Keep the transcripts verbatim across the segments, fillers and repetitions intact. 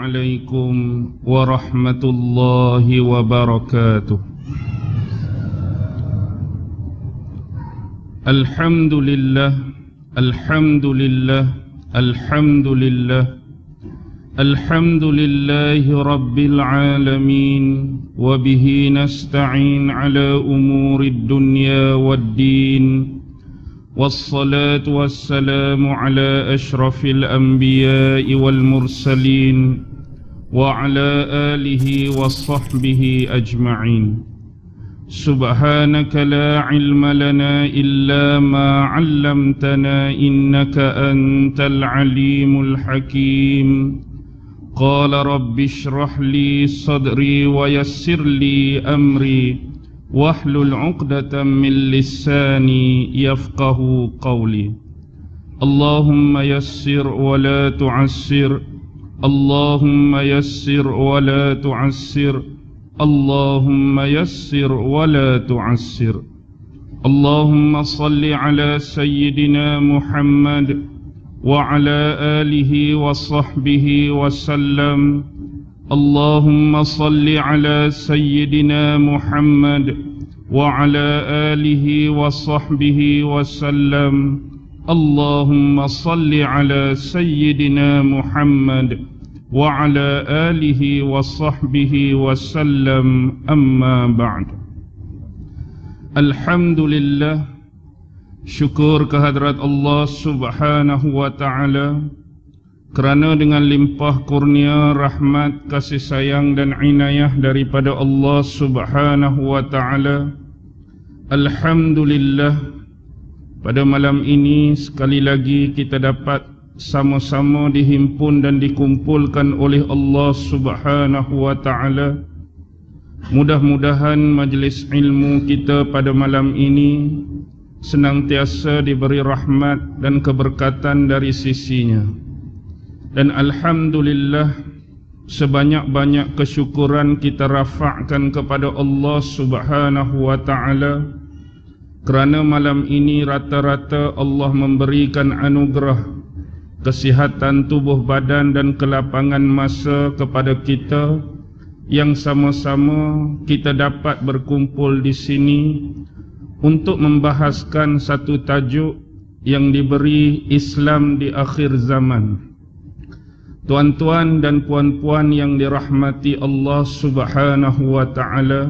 عليكم ورحمة الله وبركاته. الحمد لله الحمد لله الحمد لله الحمد لله رب العالمين، وبه نستعين على أمور الدنيا والدين، والصلاة والسلام على أشرف الأنبياء والمرسلين وعلى آله وصحبه أجمعين. سبحانك لا علم لنا إلا ما علمتنا إنك أنت العليم الحكيم. قال رب اشرح لي صدري ويسر لي أمري واحلل عقدة من لساني يفقه قولي. اللهم يسر ولا تعسر، اللهم يسر ولا تعسر، اللهم يسر ولا تعسر. اللهم صل على سيدنا محمد وعلى آله وصحبه وسلم. اللهم صل على سيدنا محمد وعلى آله وصحبه وسلم. اللهم صل على سيدنا محمد وعلى آله وصحبه وسلم. أما بعد. Alhamdulillah, syukur kehadrat Allah subhanahu wa ta'ala, kerana dengan limpah kurnia, rahmat, kasih sayang dan inayah daripada Allah subhanahu wa ta'ala, alhamdulillah, pada malam ini sekali lagi kita dapat sama-sama dihimpun dan dikumpulkan oleh Allah subhanahu wa ta'ala. Mudah-mudahan majlis ilmu kita pada malam ini senantiasa diberi rahmat dan keberkatan dari sisinya. Dan alhamdulillah, sebanyak-banyak kesyukuran kita rafa'kan kepada Allah subhanahu wa ta'ala, kerana malam ini rata-rata Allah memberikan anugerah kesihatan tubuh badan dan kelapangan masa kepada kita, yang sama-sama kita dapat berkumpul di sini untuk membahaskan satu tajuk yang diberi Islam di akhir zaman. Tuan-tuan dan puan-puan yang dirahmati Allah subhanahu wa ta'ala,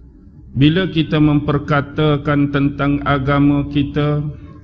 bila kita memperkatakan tentang agama kita,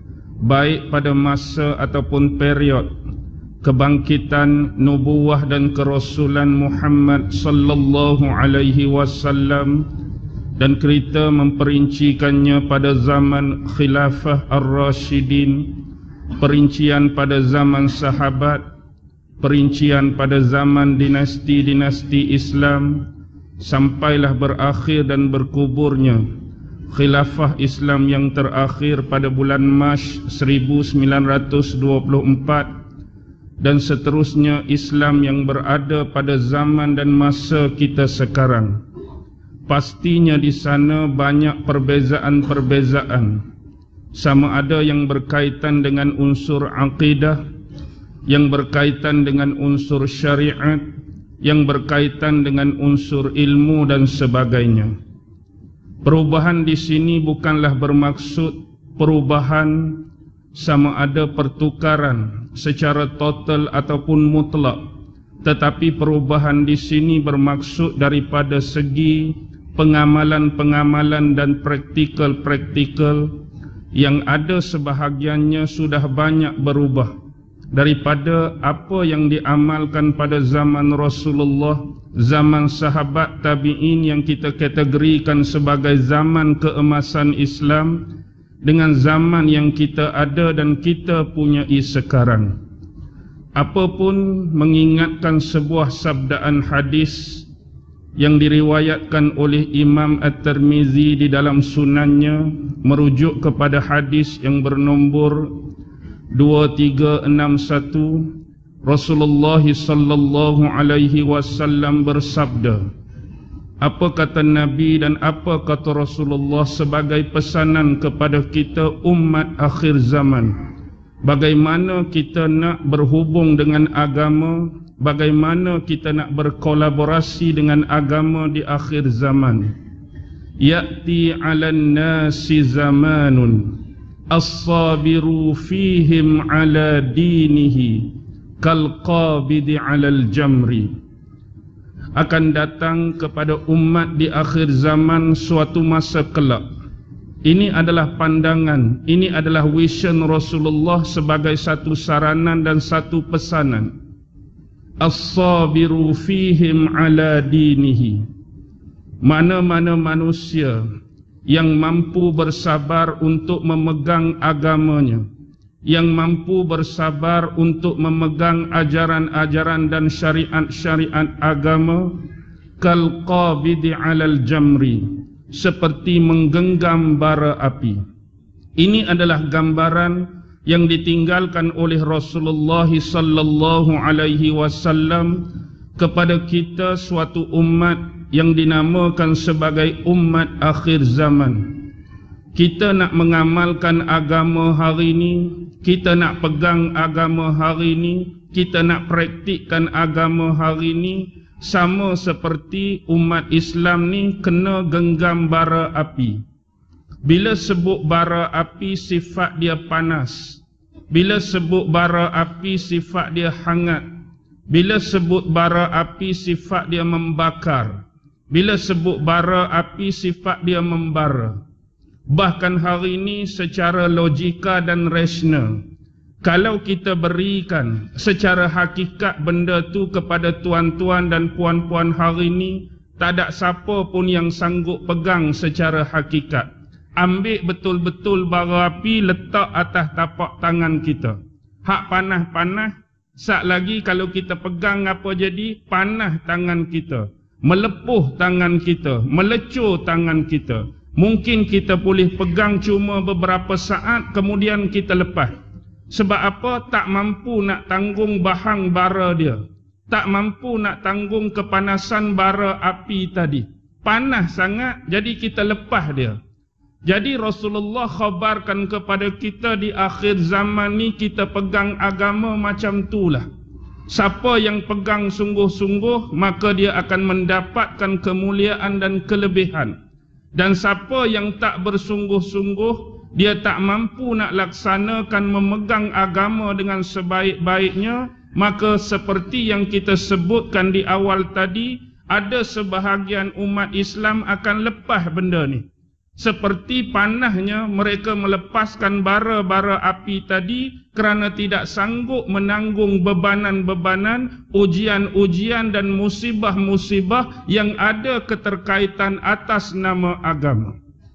baik pada masa ataupun period kebangkitan nubuwah dan kerasulan Muhammad sallallahu alaihi wasallam, dan kita memperincikannya pada zaman khilafah ar-rasyidin, perincian pada zaman sahabat, perincian pada zaman dinasti-dinasti Islam, sampailah berakhir dan berkuburnya khilafah Islam yang terakhir pada bulan Mac seribu sembilan ratus dua puluh empat, dan seterusnya Islam yang berada pada zaman dan masa kita sekarang. Pastinya di sana banyak perbezaan-perbezaan, sama ada yang berkaitan dengan unsur akidah, yang berkaitan dengan unsur syariat, yang berkaitan dengan unsur ilmu dan sebagainya. Perubahan di sini bukanlah bermaksud perubahan sama ada pertukaran secara total ataupun mutlak, tetapi perubahan di sini bermaksud daripada segi pengamalan-pengamalan dan praktikal-praktikal yang ada sebahagiannya sudah banyak berubah daripada apa yang diamalkan pada zaman Rasulullah, zaman sahabat tabi'in yang kita kategorikan sebagai zaman keemasan Islam, dengan zaman yang kita ada dan kita punyai sekarang. Apapun mengingatkan sebuah sabdaan hadis yang diriwayatkan oleh Imam At-Tirmizi di dalam sunannya, merujuk kepada hadis yang bernombor dua tiga enam satu, Rasulullah sallallahu alaihi wasallam bersabda. Apa kata Nabi dan apa kata Rasulullah sebagai pesanan kepada kita umat akhir zaman? Bagaimana kita nak berhubung dengan agama bagaimana kita nak berkolaborasi dengan agama di akhir zaman. Ya'ti 'alan nasi zamanun as-sabiru fihim 'ala dinihi kal qabidi 'alal jamri. Akan datang kepada umat di akhir zaman suatu masa kelak. Ini adalah pandangan, ini adalah vision Rasulullah sebagai satu saranan dan satu pesanan. As-sabiru fihim 'ala dinihi. Mana-mana manusia yang mampu bersabar untuk memegang agamanya, yang mampu bersabar untuk memegang ajaran-ajaran dan syariat-syariat agama, kal qabidi 'alal jamri, seperti menggenggam bara api. Ini adalah gambaran yang ditinggalkan oleh Rasulullah sallallahu alaihi wasallam kepada kita, suatu umat yang dinamakan sebagai umat akhir zaman. Kita nak mengamalkan agama hari ini, kita nak pegang agama hari ini, kita nak praktikkan agama hari ini, sama seperti umat Islam ni kena genggam bara api. Bila sebut bara api, sifat dia panas. Bila sebut bara api, sifat dia hangat. Bila sebut bara api, sifat dia membakar. Bila sebut bara api, sifat dia membara. Bahkan hari ini secara logika dan rasional, kalau kita berikan secara hakikat benda tu kepada tuan-tuan dan puan-puan hari ini, tak ada siapa pun yang sanggup pegang secara hakikat. Ambil betul-betul bara api, letak atas tapak tangan kita. Hak panah-panah, sat lagi kalau kita pegang apa jadi? Panah tangan kita, melepuh tangan kita, melecur tangan kita. Mungkin kita boleh pegang cuma beberapa saat, kemudian kita lepas. Sebab apa? Tak mampu nak tanggung bahang bara dia. Tak mampu nak tanggung kepanasan bara api tadi. Panas sangat, jadi kita lepas dia. Jadi Rasulullah khabarkan kepada kita di akhir zaman ni kita pegang agama macam itulah. Siapa yang pegang sungguh-sungguh, maka dia akan mendapatkan kemuliaan dan kelebihan. Dan siapa yang tak bersungguh-sungguh, dia tak mampu nak laksanakan memegang agama dengan sebaik-baiknya, maka seperti yang kita sebutkan di awal tadi, ada sebahagian umat Islam akan lepas benda ni. Seperti panahnya mereka melepaskan bara-bara api tadi kerana tidak sanggup menanggung bebanan-bebanan, ujian-ujian dan musibah-musibah yang ada keterkaitan atas nama agama.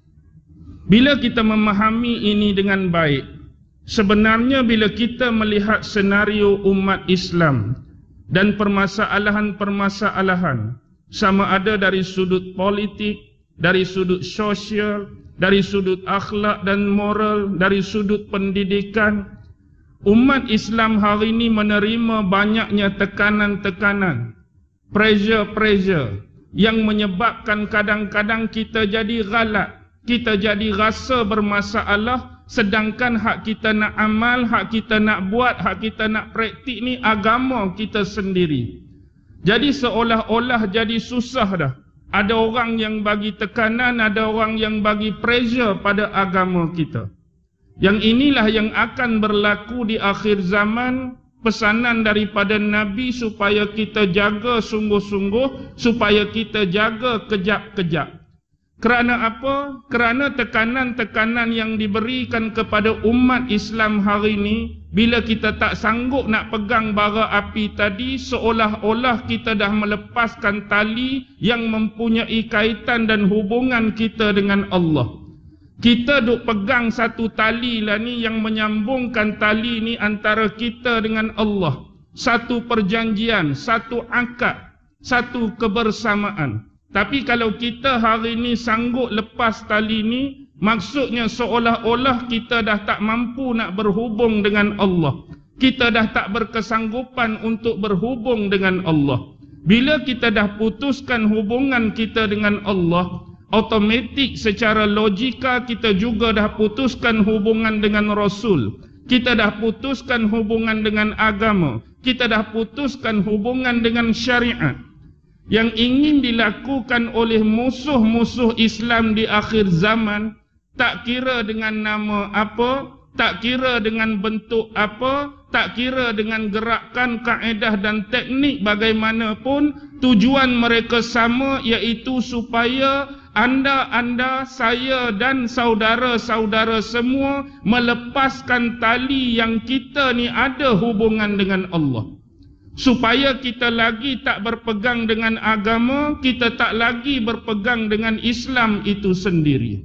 Bila kita memahami ini dengan baik, sebenarnya bila kita melihat senario umat Islam dan permasalahan-permasalahan, sama ada dari sudut politik, dari sudut sosial, dari sudut akhlak dan moral, dari sudut pendidikan, umat Islam hari ini menerima banyaknya tekanan-tekanan, pressure-pressure yang menyebabkan kadang-kadang kita jadi ghalat, kita jadi rasa bermasalah, sedangkan hak kita nak amal, hak kita nak buat, hak kita nak praktik ni agama kita sendiri. Jadi seolah-olah jadi susah dah. Ada orang yang bagi tekanan, ada orang yang bagi pressure pada agama kita. Yang inilah yang akan berlaku di akhir zaman, pesanan daripada Nabi supaya kita jaga sungguh-sungguh, supaya kita jaga kejap-kejap. Kerana apa? Kerana tekanan-tekanan yang diberikan kepada umat Islam hari ini, bila kita tak sanggup nak pegang bara api tadi, seolah-olah kita dah melepaskan tali yang mempunyai kaitan dan hubungan kita dengan Allah. Kita duk pegang satu tali lah ni yang menyambungkan tali ni antara kita dengan Allah. Satu perjanjian, satu akad, satu kebersamaan. Tapi kalau kita hari ini sanggup lepas tali ni, maksudnya seolah-olah kita dah tak mampu nak berhubung dengan Allah. Kita dah tak berkesanggupan untuk berhubung dengan Allah. Bila kita dah putuskan hubungan kita dengan Allah, automatik secara logika kita juga dah putuskan hubungan dengan Rasul. Kita dah putuskan hubungan dengan agama. Kita dah putuskan hubungan dengan syariat yang ingin dilakukan oleh musuh-musuh Islam di akhir zaman, tak kira dengan nama apa, tak kira dengan bentuk apa, tak kira dengan gerakan, kaedah dan teknik bagaimanapun, tujuan mereka sama, iaitu supaya anda-anda, saya dan saudara-saudara semua melepaskan tali yang kita ni ada hubungan dengan Allah. Supaya kita lagi tak berpegang dengan agama, kita tak lagi berpegang dengan Islam itu sendiri.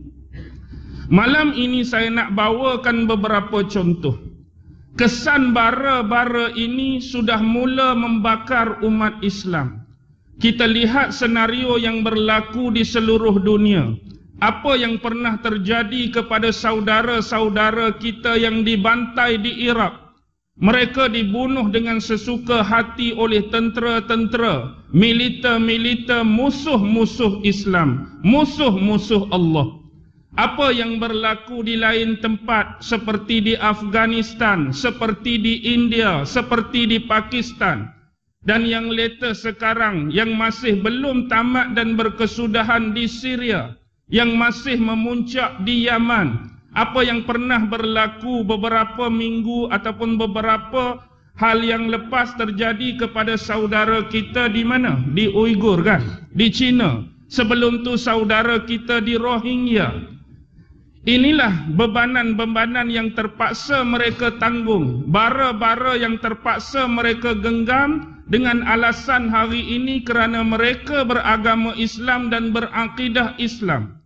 Malam ini saya nak bawakan beberapa contoh. Kesan bara-bara ini sudah mula membakar umat Islam. Kita lihat senario yang berlaku di seluruh dunia. Apa yang pernah terjadi kepada saudara-saudara kita yang dibantai di Iraq. Mereka dibunuh dengan sesuka hati oleh tentera-tentera, militer-militer musuh-musuh Islam, musuh-musuh Allah. Apa yang berlaku di lain tempat seperti di Afghanistan, seperti di India, seperti di Pakistan. Dan yang latest sekarang, yang masih belum tamat dan berkesudahan di Syria, yang masih memuncak di Yaman, apa yang pernah berlaku beberapa minggu ataupun beberapa hal yang lepas terjadi kepada saudara kita di mana? Di Uyghur kan? Di China. Sebelum tu saudara kita di Rohingya. Inilah bebanan-bebanan yang terpaksa mereka tanggung, bara-bara yang terpaksa mereka genggam dengan alasan hari ini kerana mereka beragama Islam dan berakidah Islam.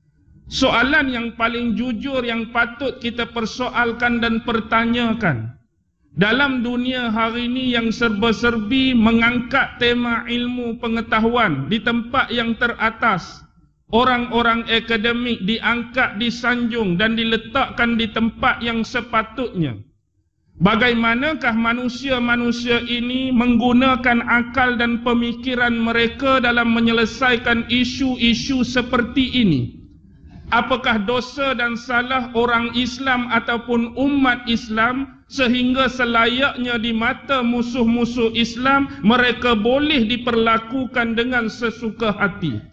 Soalan yang paling jujur yang patut kita persoalkan dan pertanyakan, dalam dunia hari ini yang serba-serbi mengangkat tema ilmu pengetahuan di tempat yang teratas, orang-orang akademik diangkat, disanjung dan diletakkan di tempat yang sepatutnya. Bagaimanakah manusia-manusia ini menggunakan akal dan pemikiran mereka dalam menyelesaikan isu-isu seperti ini? Apakah dosa dan salah orang Islam ataupun umat Islam sehingga selayaknya di mata musuh-musuh Islam mereka boleh diperlakukan dengan sesuka hati?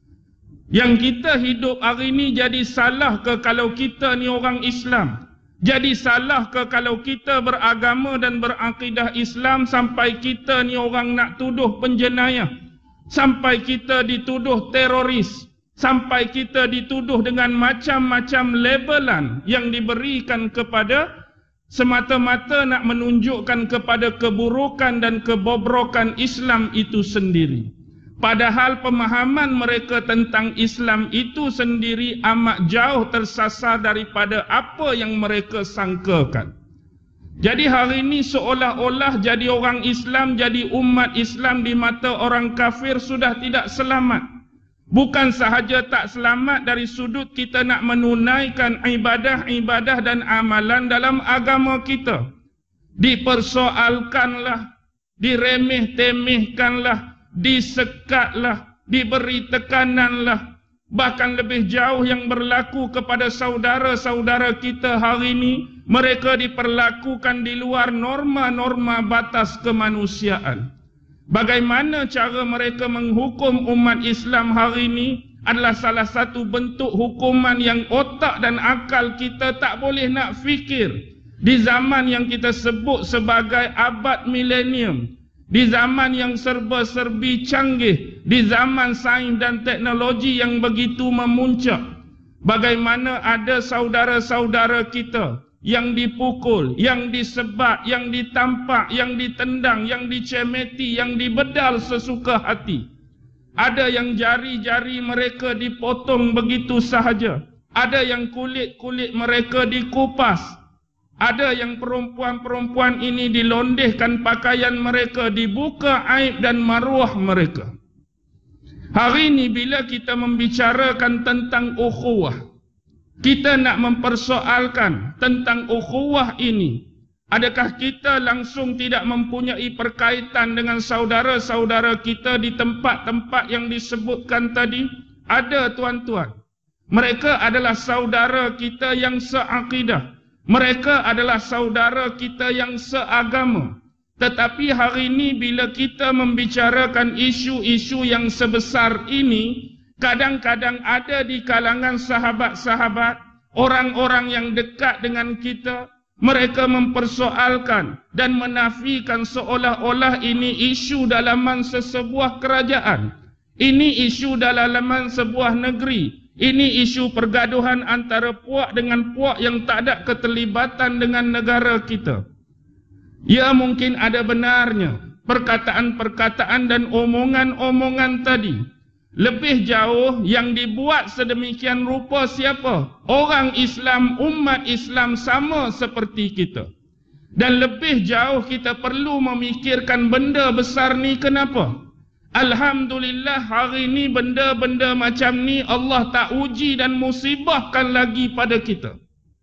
Yang kita hidup hari ini jadi salah ke kalau kita ni orang Islam? Jadi salah ke kalau kita beragama dan berakidah Islam sampai kita ni orang nak tuduh penjenayah? Sampai kita dituduh teroris? Sampai kita dituduh dengan macam-macam labelan yang diberikan kepada semata-mata nak menunjukkan kepada keburukan dan kebobrokan Islam itu sendiri. Padahal pemahaman mereka tentang Islam itu sendiri amat jauh tersasar daripada apa yang mereka sangkakan. Jadi hari ini seolah-olah jadi orang Islam, jadi umat Islam di mata orang kafir sudah tidak selamat. Bukan sahaja tak selamat dari sudut kita nak menunaikan ibadah-ibadah dan amalan dalam agama kita. Dipersoalkanlah, diremeh-temehkanlah, disekatlah, diberi tekananlah. Bahkan lebih jauh yang berlaku kepada saudara-saudara kita hari ini, mereka diperlakukan di luar norma-norma batas kemanusiaan. Bagaimana cara mereka menghukum umat Islam hari ini adalah salah satu bentuk hukuman yang otak dan akal kita tak boleh nak fikir. Di zaman yang kita sebut sebagai abad milenium, di zaman yang serba-serbi canggih, di zaman sains dan teknologi yang begitu memuncak, bagaimana ada saudara-saudara kita yang dipukul, yang disebat, yang ditampak, yang ditendang, yang dicemeti, yang dibedal sesuka hati. Ada yang jari-jari mereka dipotong begitu sahaja. Ada yang kulit-kulit mereka dikupas. Ada yang perempuan-perempuan ini dilondehkan pakaian mereka, dibuka aib dan maruah mereka. Hari ini bila kita membicarakan tentang ukhuwah, kita nak mempersoalkan tentang ukhuwah ini, adakah kita langsung tidak mempunyai perkaitan dengan saudara-saudara kita di tempat-tempat yang disebutkan tadi? Ada tuan-tuan. Mereka adalah saudara kita yang seakidah. Mereka adalah saudara kita yang seagama. Tetapi hari ini bila kita membicarakan isu-isu yang sebesar ini, kadang-kadang ada di kalangan sahabat-sahabat, orang-orang yang dekat dengan kita, mereka mempersoalkan dan menafikan seolah-olah ini isu dalaman sesebuah kerajaan. Ini isu dalaman sebuah negeri. Ini isu pergaduhan antara puak dengan puak yang tak ada keterlibatan dengan negara kita. Ya, mungkin ada benarnya perkataan-perkataan dan omongan-omongan tadi. Lebih jauh yang dibuat sedemikian rupa siapa? Orang Islam, umat Islam sama seperti kita. Dan lebih jauh kita perlu memikirkan benda besar ni kenapa? Alhamdulillah hari ni benda-benda macam ni Allah tak uji dan musibahkan lagi pada kita.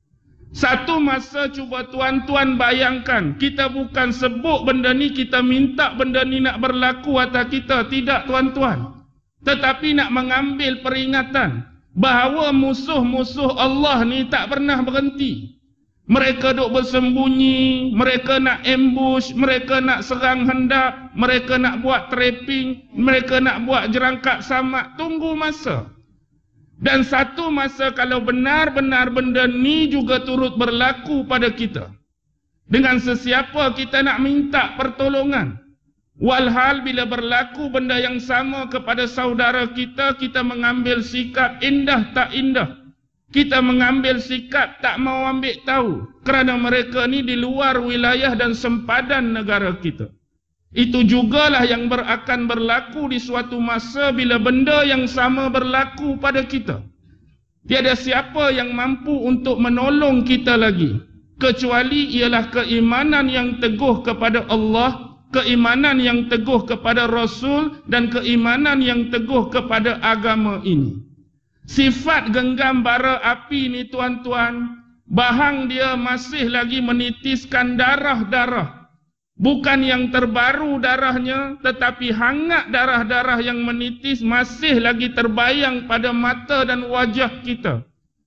Satu masa cuba tuan-tuan bayangkan, kita bukan sebut benda ni, kita minta benda ni nak berlaku atas kita. Tidak tuan-tuan. Tetapi nak mengambil peringatan bahawa musuh-musuh Allah ni tak pernah berhenti. Mereka duk bersembunyi, mereka nak ambush, mereka nak serang hendak, mereka nak buat trapping, mereka nak buat jerangkak samak. Tunggu masa. Dan satu masa kalau benar-benar benda ni juga turut berlaku pada kita, dengan sesiapa kita nak minta pertolongan. Walhal bila berlaku benda yang sama kepada saudara kita, kita mengambil sikap indah tak indah. Kita mengambil sikap tak mau ambil tahu, kerana mereka ni di luar wilayah dan sempadan negara kita. Itu jugalah yang akan berlaku di suatu masa bila benda yang sama berlaku pada kita. Tiada siapa yang mampu untuk menolong kita lagi, kecuali ialah keimanan yang teguh kepada Allah, keimanan yang teguh kepada Rasul, dan keimanan yang teguh kepada agama ini. Sifat genggam bara api ni tuan-tuan, bahang dia masih lagi menitiskan darah-darah. Bukan yang terbaru darahnya, tetapi hangat darah-darah yang menitis masih lagi terbayang pada mata dan wajah kita.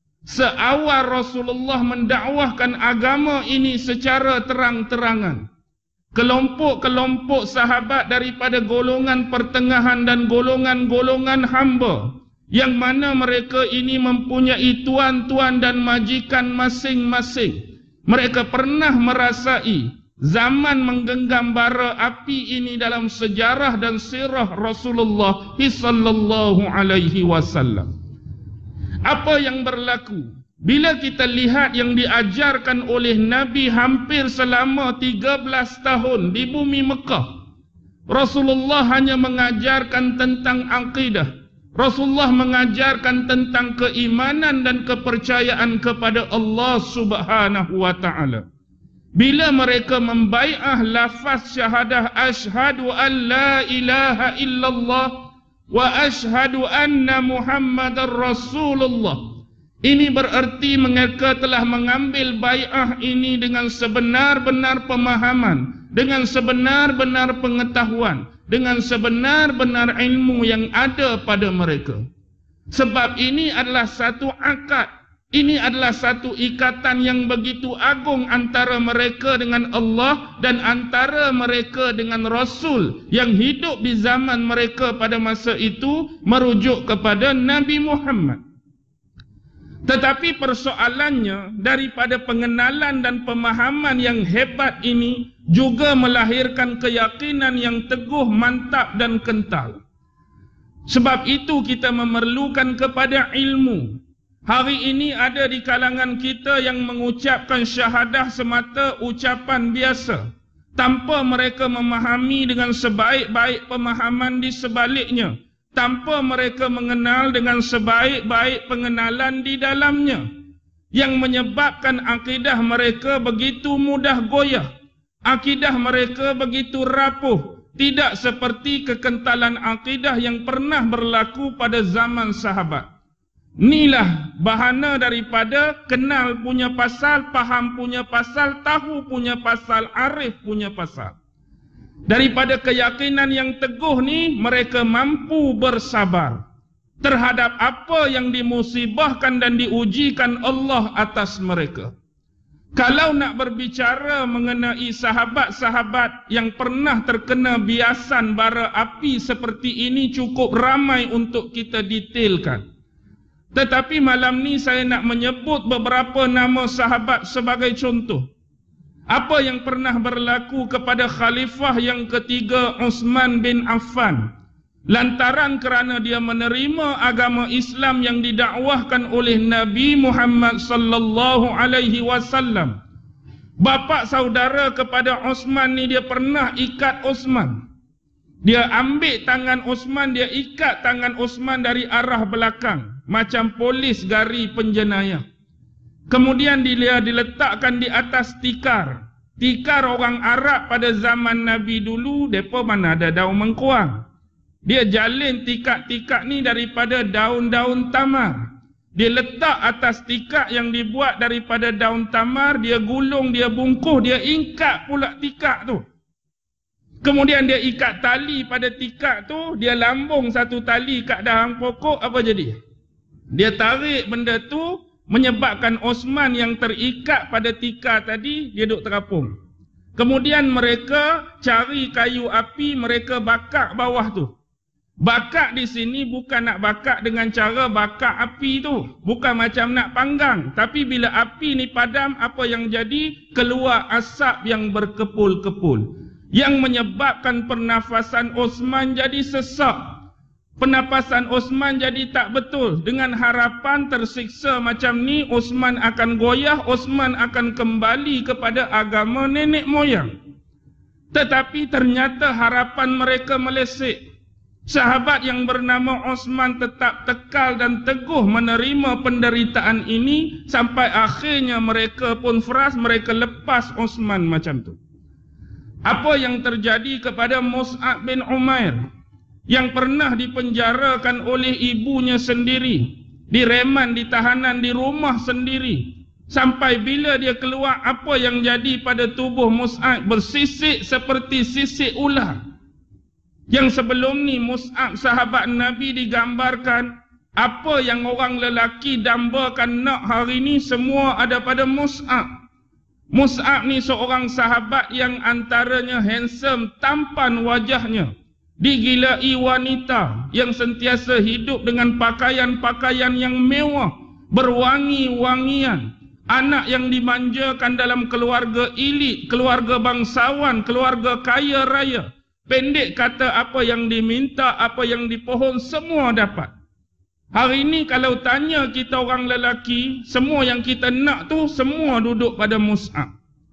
Seawal Rasulullah mendakwahkan agama ini secara terang-terangan, kelompok-kelompok sahabat daripada golongan pertengahan dan golongan-golongan hamba, yang mana mereka ini mempunyai tuan-tuan dan majikan masing-masing, mereka pernah merasai zaman menggenggam bara api ini dalam sejarah dan sirah Rasulullah sallallahu alaihi wasallam. Apa yang berlaku bila kita lihat yang diajarkan oleh Nabi hampir selama tiga belas tahun di bumi Mekah? Rasulullah hanya mengajarkan tentang akidah. Rasulullah mengajarkan tentang keimanan dan kepercayaan kepada Allah Subhanahu wa taala. Bila mereka membai'ah lafaz syahadah asyhadu an la ilaha illallah wa asyhadu anna Muhammadar Rasulullah, ini bererti mereka telah mengambil bai'ah ini dengan sebenar-benar pemahaman, dengan sebenar-benar pengetahuan, dengan sebenar-benar ilmu yang ada pada mereka. Sebab ini adalah satu akad, ini adalah satu ikatan yang begitu agung antara mereka dengan Allah dan antara mereka dengan Rasul yang hidup di zaman mereka pada masa itu, merujuk kepada Nabi Muhammad. Tetapi persoalannya, daripada pengenalan dan pemahaman yang hebat ini juga melahirkan keyakinan yang teguh, mantap dan kental. Sebab itu kita memerlukan kepada ilmu. Hari ini ada di kalangan kita yang mengucapkan syahadah semata ucapan biasa, tanpa mereka memahami dengan sebaik-baik pemahaman di sebaliknya, tanpa mereka mengenal dengan sebaik-baik pengenalan di dalamnya, yang menyebabkan akidah mereka begitu mudah goyah, akidah mereka begitu rapuh, tidak seperti kekentalan akidah yang pernah berlaku pada zaman sahabat. Inilah bahana daripada kenal punya pasal, faham punya pasal, tahu punya pasal, arif punya pasal. Daripada keyakinan yang teguh ni, mereka mampu bersabar terhadap apa yang dimusibahkan dan diujikan Allah atas mereka. Kalau nak berbicara mengenai sahabat-sahabat yang pernah terkena biasan bara api seperti ini, cukup ramai untuk kita detailkan. Tetapi malam ni saya nak menyebut beberapa nama sahabat sebagai contoh. Apa yang pernah berlaku kepada khalifah yang ketiga Uthman bin Affan, lantaran kerana dia menerima agama Islam yang didakwahkan oleh Nabi Muhammad sallallahu alaihi wasallam. Bapa saudara kepada Uthman ni, dia pernah ikat Uthman. Dia ambil tangan Uthman, dia ikat tangan Uthman dari arah belakang, macam polis gari penjenayah. Kemudian dia diletakkan di atas tikar. Tikar orang Arab pada zaman Nabi dulu, mereka mana ada daun mengkuang. Dia jalin tikar-tikar ni daripada daun-daun tamar. Dia letak atas tikar yang dibuat daripada daun tamar, dia gulung, dia bungkuh, dia ingkat pula tikar tu. Kemudian dia ikat tali pada tikar tu, dia lambung satu tali kat dahan pokok, apa jadi? Dia tarik benda tu, menyebabkan Uthman yang terikat pada tikar tadi, dia duduk terapung. Kemudian mereka cari kayu api, mereka bakar bawah tu. Bakar di sini bukan nak bakar dengan cara bakar api tu, bukan macam nak panggang. Tapi bila api ni padam, apa yang jadi? Keluar asap yang berkepul-kepul, yang menyebabkan pernafasan Uthman jadi sesak. Pernafasan Uthman jadi tak betul. Dengan harapan tersiksa macam ni, Uthman akan goyah, Uthman akan kembali kepada agama nenek moyang. Tetapi ternyata harapan mereka meleset. Sahabat yang bernama Uthman tetap tekal dan teguh menerima penderitaan ini, sampai akhirnya mereka pun frus, mereka lepas Uthman macam tu. Apa yang terjadi kepada Mus'ab bin Umair yang pernah dipenjarakan oleh ibunya sendiri, direman, ditahanan di rumah sendiri, sampai bila dia keluar, apa yang jadi pada tubuh Mus'ab? Bersisik seperti sisik ular. Yang sebelum ni Mus'ab sahabat Nabi digambarkan, apa yang orang lelaki dambakan nak hari ni semua ada pada Mus'ab. Mus'ab ni seorang sahabat yang antaranya handsome, tampan wajahnya, digilai wanita yang sentiasa hidup dengan pakaian-pakaian yang mewah, berwangi-wangian, anak yang dimanjakan dalam keluarga elit, keluarga bangsawan, keluarga kaya raya. Pendek kata, apa yang diminta, apa yang dipohon, semua dapat. Hari ini kalau tanya kita orang lelaki, semua yang kita nak tu semua duduk pada Mus'ab.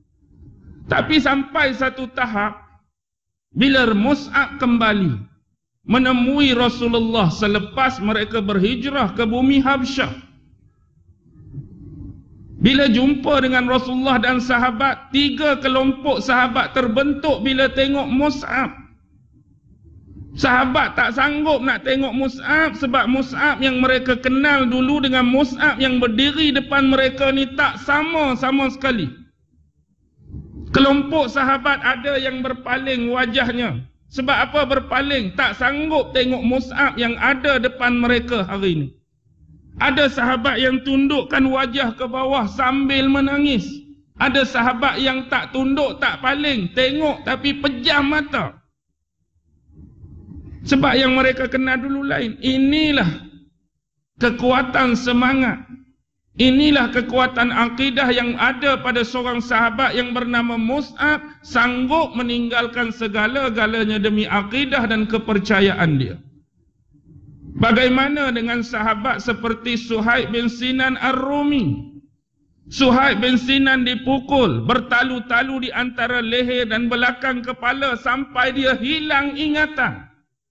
Tapi sampai satu tahap, bila Mus'ab kembali menemui Rasulullah selepas mereka berhijrah ke bumi Habsyah, bila jumpa dengan Rasulullah dan sahabat, tiga kelompok sahabat terbentuk bila tengok Mus'ab. Sahabat tak sanggup nak tengok Mus'ab, sebab Mus'ab yang mereka kenal dulu dengan Mus'ab yang berdiri depan mereka ni tak sama sama sekali. Kelompok sahabat ada yang berpaling wajahnya. Sebab apa berpaling? Tak sanggup tengok Mus'ab yang ada depan mereka hari ini. Ada sahabat yang tundukkan wajah ke bawah sambil menangis. Ada sahabat yang tak tunduk, tak paling, tengok tapi pejam mata. Sebab yang mereka kenal dulu lain. Inilah kekuatan semangat. Inilah kekuatan akidah yang ada pada seorang sahabat yang bernama Mus'ab, sanggup meninggalkan segala-galanya demi akidah dan kepercayaan dia. Bagaimana dengan sahabat seperti Suhaib bin Sinan Ar-Rumi? Suhaib bin Sinan dipukul bertalu-talu di antara leher dan belakang kepala sampai dia hilang ingatan.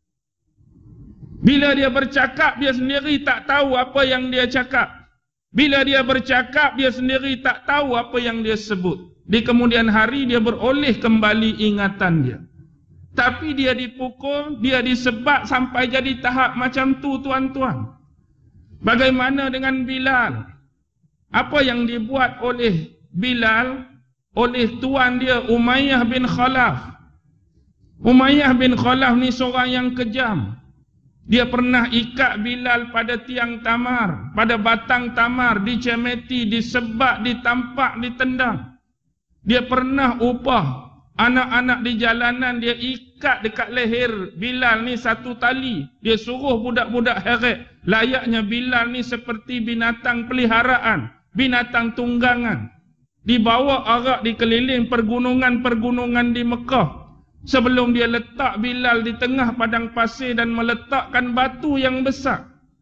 Bila dia bercakap, dia sendiri tak tahu apa yang dia cakap. Bila dia bercakap, dia sendiri tak tahu apa yang dia sebut. Di kemudian hari dia beroleh kembali ingatan dia. Tapi dia dipukul, dia disebat sampai jadi tahap macam tu tuan-tuan. Bagaimana dengan Bilal? Apa yang dibuat oleh Bilal, oleh tuan dia Umayyah bin Khalaf. Umayyah bin Khalaf ni seorang yang kejam. Dia pernah ikat Bilal pada tiang tamar, pada batang tamar, dicemeti, disebak, ditampak, ditendang. Dia pernah upah anak-anak di jalanan, dia ikat dekat leher Bilal ni satu tali. Dia suruh budak-budak heret. Layaknya Bilal ni seperti binatang peliharaan, binatang tunggangan. Dibawa arak di keliling pergunungan-pergunungan di Mekah. Sebelum dia letak Bilal di tengah padang pasir dan meletakkan batu yang besar.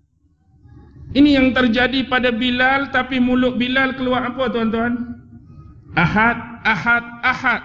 Ini yang terjadi pada Bilal, tapi mulut Bilal keluar apa tuan-tuan? Ahad, Ahad, Ahad.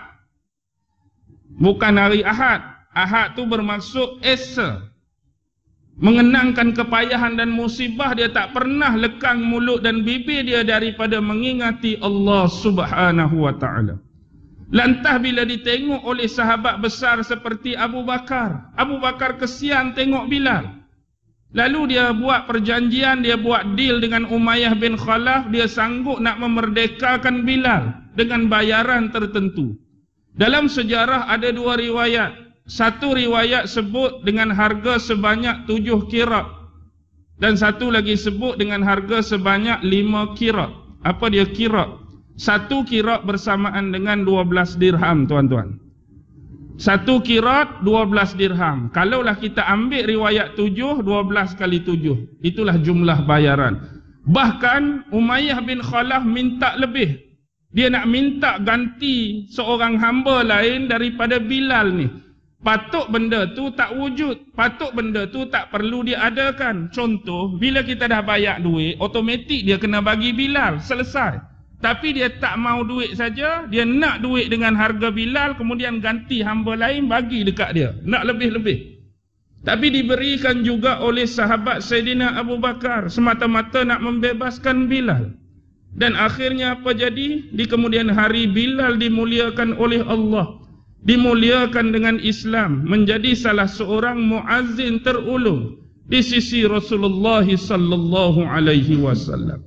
Bukan hari Ahad. Ahad tu bermaksud Esa. Mengenangkan kepayahan dan musibah, dia tak pernah lekang mulut dan bibir dia daripada mengingati Allah Subhanahu wa ta'ala. Lantas bila ditengok oleh sahabat besar seperti Abu Bakar, Abu Bakar kesian tengok Bilal. Lalu dia buat perjanjian, dia buat deal dengan Umayyah bin Khalaf, dia sanggup nak memerdekakan Bilal dengan bayaran tertentu. Dalam sejarah ada dua riwayat. Satu riwayat sebut dengan harga sebanyak tujuh kirat. Dan satu lagi sebut dengan harga sebanyak lima kirat. Apa dia kirat? Satu kirat bersamaan dengan dua belas dirham, tuan-tuan. Satu kirat dua belas dirham. Kalaulah kita ambil riwayat tujuh, dua belas kali tujuh. Itulah jumlah bayaran. Bahkan Umayyah bin Khalaf minta lebih. Dia nak minta ganti seorang hamba lain daripada Bilal ni. Patut benda tu tak wujud. Patut benda tu tak perlu diadakan. Contoh, bila kita dah bayar duit, automatik dia kena bagi Bilal. Selesai. Tapi dia tak mau duit saja, dia nak duit dengan harga Bilal, kemudian ganti hamba lain bagi dekat dia. Nak lebih-lebih. Tapi diberikan juga oleh sahabat Sayyidina Abu Bakar, semata-mata nak membebaskan Bilal. Dan akhirnya apa jadi? Di kemudian hari Bilal dimuliakan oleh Allah. Dimuliakan dengan Islam, menjadi salah seorang muazzin terulung di sisi Rasulullah sallallahu alaihi wasallam.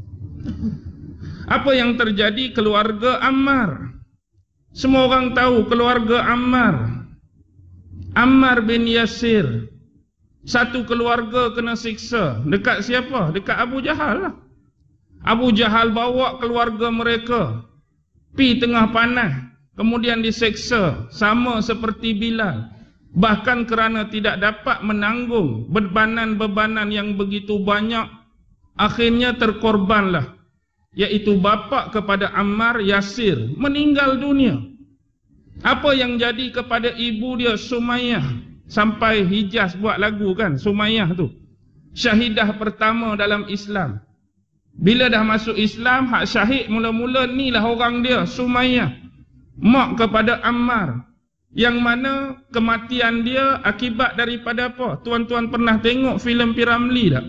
Apa yang terjadi keluarga Ammar? Semua orang tahu keluarga Ammar. Ammar bin Yasir. Satu keluarga kena siksa. Dekat siapa? Dekat Abu Jahal lah. Abu Jahal bawa keluarga mereka pi tengah panas, kemudian diseksa sama seperti Bilal. Bahkan kerana tidak dapat menanggung bebanan-bebanan yang begitu banyak, akhirnya terkorbanlah, yaitu bapa kepada Ammar, Yasir, meninggal dunia. Apa yang jadi kepada ibu dia, Sumayyah? Sampai Hijaz buat lagu kan, Sumayyah tu syahidah pertama dalam Islam. Bila dah masuk Islam, hak syahid mula-mula ni lah orang dia, Sumayyah, mak kepada Ammar, yang mana kematian dia akibat daripada apa? Tuan-tuan pernah tengok filem P. Ramlee tak?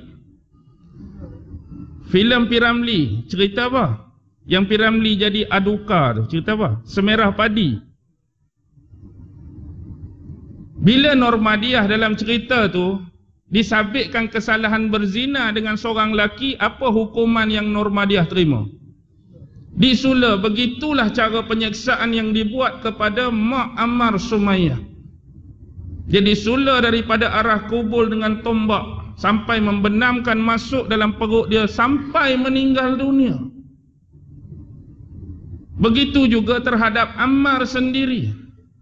Filem P. Ramlee, cerita apa? Yang P. Ramlee jadi aduka tu, cerita apa? Semerah Padi. Bila Normadiah dalam cerita tu disabitkan kesalahan berzina dengan seorang lelaki, apa hukuman yang Normadiah terima? Disula. Begitulah cara penyeksaan yang dibuat kepada mak Ammar, Sumayyah. Jadi sula daripada arah kubul dengan tombak sampai membenamkan masuk dalam perut dia sampai meninggal dunia. Begitu juga terhadap Ammar sendiri.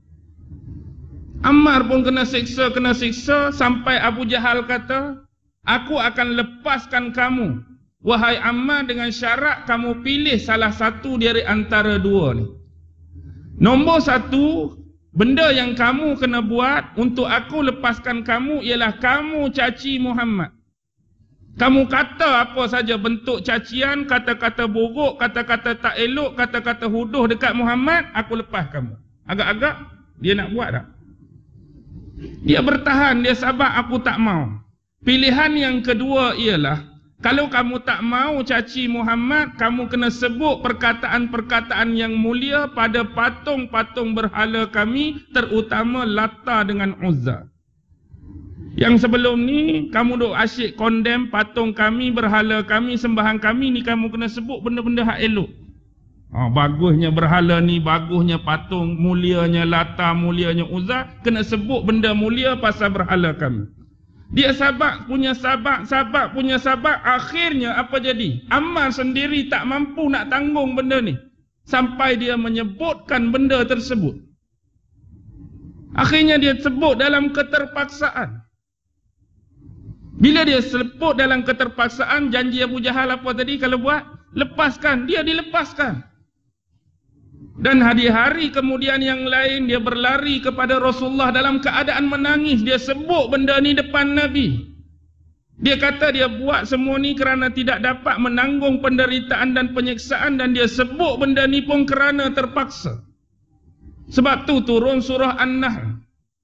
Ammar pun kena siksa, kena siksa sampai Abu Jahal kata, aku akan lepaskan kamu, wahai Ammar, dengan syarat kamu pilih salah satu dari antara dua ni. Nombor satu, benda yang kamu kena buat untuk aku lepaskan kamu ialah kamu caci Muhammad. Kamu kata apa saja bentuk cacian, kata-kata buruk, kata-kata tak elok, kata-kata huduh dekat Muhammad, aku lepas kamu. Agak-agak dia nak buat tak? Dia bertahan, dia sabar, aku tak mau. Pilihan yang kedua ialah, kalau kamu tak mau caci Muhammad, kamu kena sebut perkataan-perkataan yang mulia pada patung-patung berhala kami, terutama Lata dengan Uzza. Yang sebelum ni, kamu duk asyik condemn patung kami, berhala kami, sembahan kami, ni kamu kena sebut benda-benda hak elok. Oh, bagusnya berhala ni, bagusnya patung, mulianya Lata, mulianya Uzza, kena sebut benda mulia pasal berhala kami. Dia sabak punya sabak, sabak punya sabak, akhirnya apa jadi? Ammar sendiri tak mampu nak tanggung benda ni. Sampai dia menyebutkan benda tersebut. Akhirnya dia sebut dalam keterpaksaan. Bila dia sebut dalam keterpaksaan, janji Abu Jahal apa tadi kalau buat? Lepaskan, dia dilepaskan. Dan hari-hari kemudian yang lain dia berlari kepada Rasulullah dalam keadaan menangis. Dia sebut benda ni depan Nabi. Dia kata dia buat semua ni kerana tidak dapat menanggung penderitaan dan penyiksaan, dan dia sebut benda ni pun kerana terpaksa. Sebab tu turun surah An-Nahl.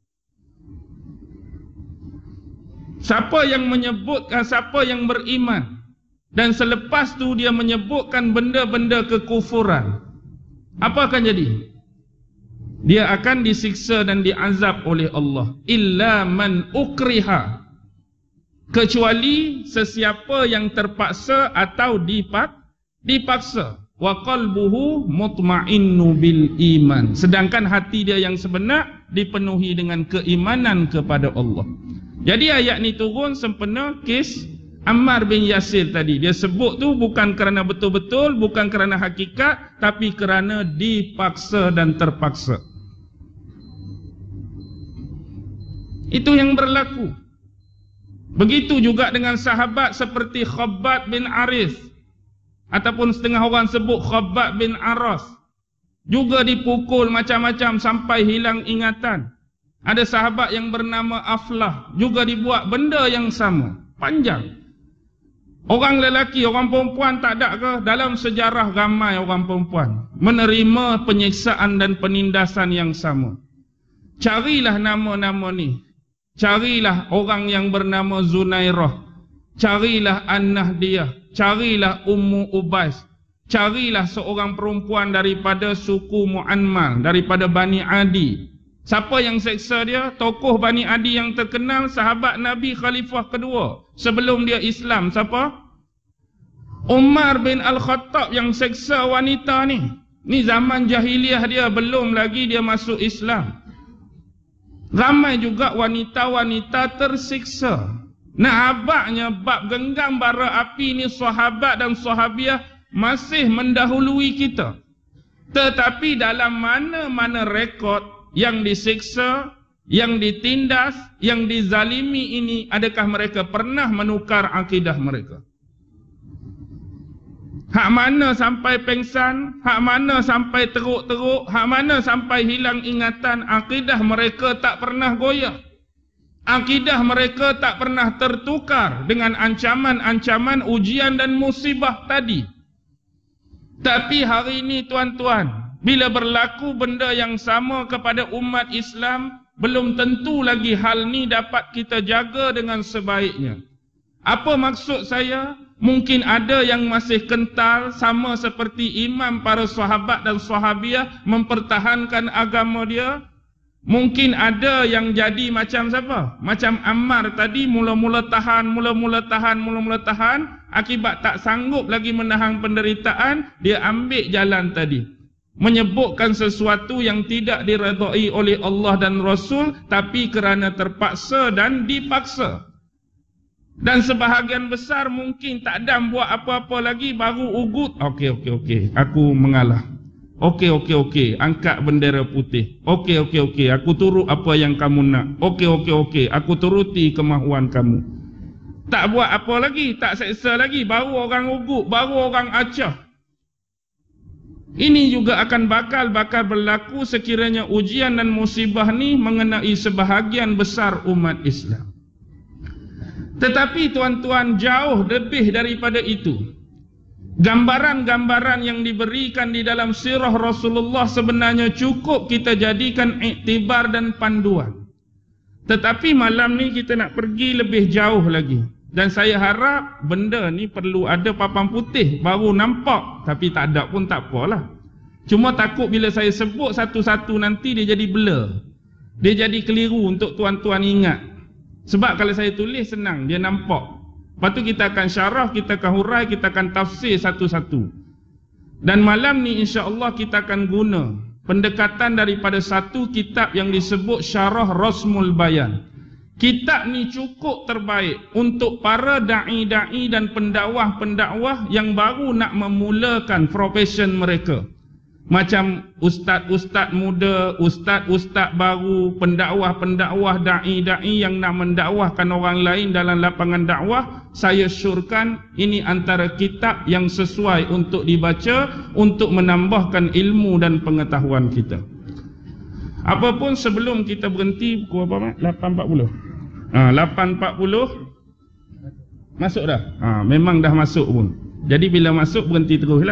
Siapa yang menyebutkan, siapa yang beriman dan selepas tu dia menyebutkan benda-benda kekufuran, apa akan jadi? Dia akan disiksa dan diazab oleh Allah. Illa man ukriha, kecuali sesiapa yang terpaksa atau dipak, dipaksa. Wa qalbuhu mutma'innu bil iman, sedangkan hati dia yang sebenar dipenuhi dengan keimanan kepada Allah. Jadi ayat ni turun sempena kes Ammar bin Yasir tadi. Dia sebut tu bukan kerana betul-betul, bukan kerana hakikat, tapi kerana dipaksa dan terpaksa. Itu yang berlaku. Begitu juga dengan sahabat seperti Khabbab bin Arith, ataupun setengah orang sebut Khabbab bin Aras. Juga dipukul macam-macam sampai hilang ingatan. Ada sahabat yang bernama Aflah, juga dibuat benda yang sama. Panjang. Orang lelaki, orang perempuan tak ada ke? Dalam sejarah ramai orang perempuan menerima penyiksaan dan penindasan yang sama. Carilah nama-nama ni. Carilah orang yang bernama Zunairah. Carilah An-Nahdiyah. Carilah Ummu Ubais. Carilah seorang perempuan daripada suku Mu'anmal, daripada Bani Adi. Siapa yang seksa dia? Tokoh Bani Adi yang terkenal, sahabat Nabi khalifah kedua sebelum dia Islam. Siapa? Umar bin Al-Khattab yang seksa wanita ni. Ni zaman jahiliah dia, belum lagi dia masuk Islam. Ramai juga wanita-wanita tersiksa. Nah, abaknya bab genggam bara api ni, sahabat dan sahabiah masih mendahului kita. Tetapi dalam mana-mana rekod yang disiksa, yang ditindas, yang dizalimi ini, adakah mereka pernah menukar akidah mereka? Hak mana sampai pengsan, hak mana sampai teruk-teruk, hak mana sampai hilang ingatan, akidah mereka tak pernah goyah. Akidah mereka tak pernah tertukar dengan ancaman-ancaman, ujian dan musibah tadi. Tapi hari ini tuan-tuan, bila berlaku benda yang sama kepada umat Islam, belum tentu lagi hal ni dapat kita jaga dengan sebaiknya. Apa maksud saya? Mungkin ada yang masih kental sama seperti imam para sahabat dan sahabiah mempertahankan agama dia. Mungkin ada yang jadi macam siapa? Macam Ammar tadi, mula-mula tahan, mula-mula tahan, mula-mula tahan. Akibat tak sanggup lagi menahan penderitaan, dia ambil jalan tadi. Menyebutkan sesuatu yang tidak diredai oleh Allah dan Rasul, tapi kerana terpaksa dan dipaksa. Dan sebahagian besar mungkin tak dam buat apa-apa lagi, baru ugut. Okey, okey, okey, aku mengalah. Okey, okey, okey, angkat bendera putih. Okey, okey, okey, aku turut apa yang kamu nak. Okey, okey, okey, aku turuti kemahuan kamu. Tak buat apa lagi, tak seksa lagi, baru orang ugut, baru orang acah. Ini juga akan bakal-bakal berlaku sekiranya ujian dan musibah ni mengenai sebahagian besar umat Islam. Tetapi tuan-tuan, jauh lebih daripada itu. Gambaran-gambaran yang diberikan di dalam sirah Rasulullah sebenarnya cukup kita jadikan iktibar dan panduan. Tetapi malam ni kita nak pergi lebih jauh lagi. Dan saya harap benda ni perlu ada papan putih baru nampak. Tapi tak ada pun tak apalah. Cuma takut bila saya sebut satu-satu nanti dia jadi blur. Dia jadi keliru untuk tuan-tuan ingat. Sebab kalau saya tulis senang, dia nampak. Lepas tu kita akan syarah, kita akan hurai, kita akan tafsir satu-satu. Dan malam ni insya-Allah kita akan guna pendekatan daripada satu kitab yang disebut Syarah Rasmul Bayan. Kitab ni cukup terbaik untuk para da'i-da'i dan pendakwah-pendakwah yang baru nak memulakan profession mereka. Macam ustaz-ustaz muda, ustaz-ustaz baru, pendakwah-pendakwah, da'i-da'i yang nak mendakwahkan orang lain dalam lapangan dakwah, saya syorkan ini antara kitab yang sesuai untuk dibaca untuk menambahkan ilmu dan pengetahuan kita. Apapun sebelum kita berhenti pukul apa, Mat? lapan empat puluh. Ha, lapan empat puluh masuk dah. Ha, memang dah masuk pun. Jadi bila masuk berhenti teruslah.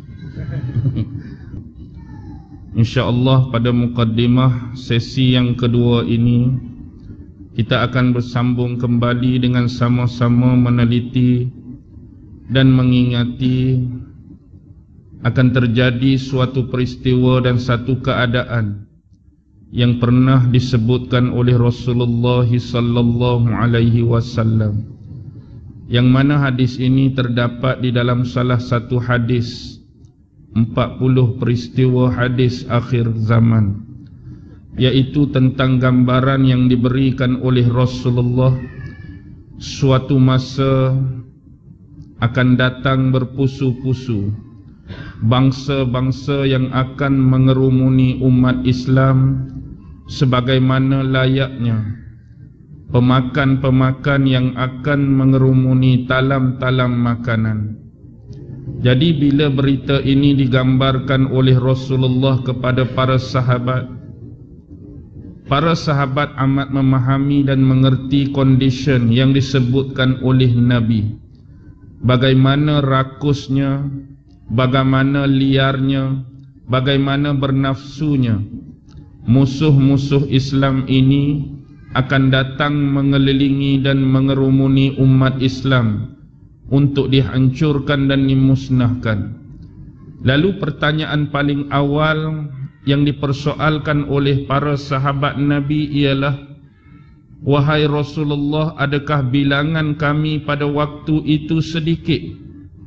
InsyaAllah pada mukaddimah sesi yang kedua ini kita akan bersambung kembali dengan sama-sama meneliti dan mengingati akan terjadi suatu peristiwa dan satu keadaan yang pernah disebutkan oleh Rasulullah sallallahu alaihi wasallam, yang mana hadis ini terdapat di dalam salah satu hadis empat puluh peristiwa hadis akhir zaman, yaitu tentang gambaran yang diberikan oleh Rasulullah suatu masa akan datang berpusu-pusu bangsa-bangsa yang akan mengerumuni umat Islam sebagaimana layaknya pemakan-pemakan yang akan mengerumuni talam-talam makanan. Jadi bila berita ini digambarkan oleh Rasulullah kepada para sahabat, para sahabat amat memahami dan mengerti kondisi yang disebutkan oleh Nabi. Bagaimana rakusnya, bagaimana liarnya, bagaimana bernafsunya musuh-musuh Islam ini akan datang mengelilingi dan mengerumuni umat Islam untuk dihancurkan dan dimusnahkan. Lalu pertanyaan paling awal yang dipersoalkan oleh para sahabat Nabi ialah, wahai Rasulullah, adakah bilangan kami pada waktu itu sedikit?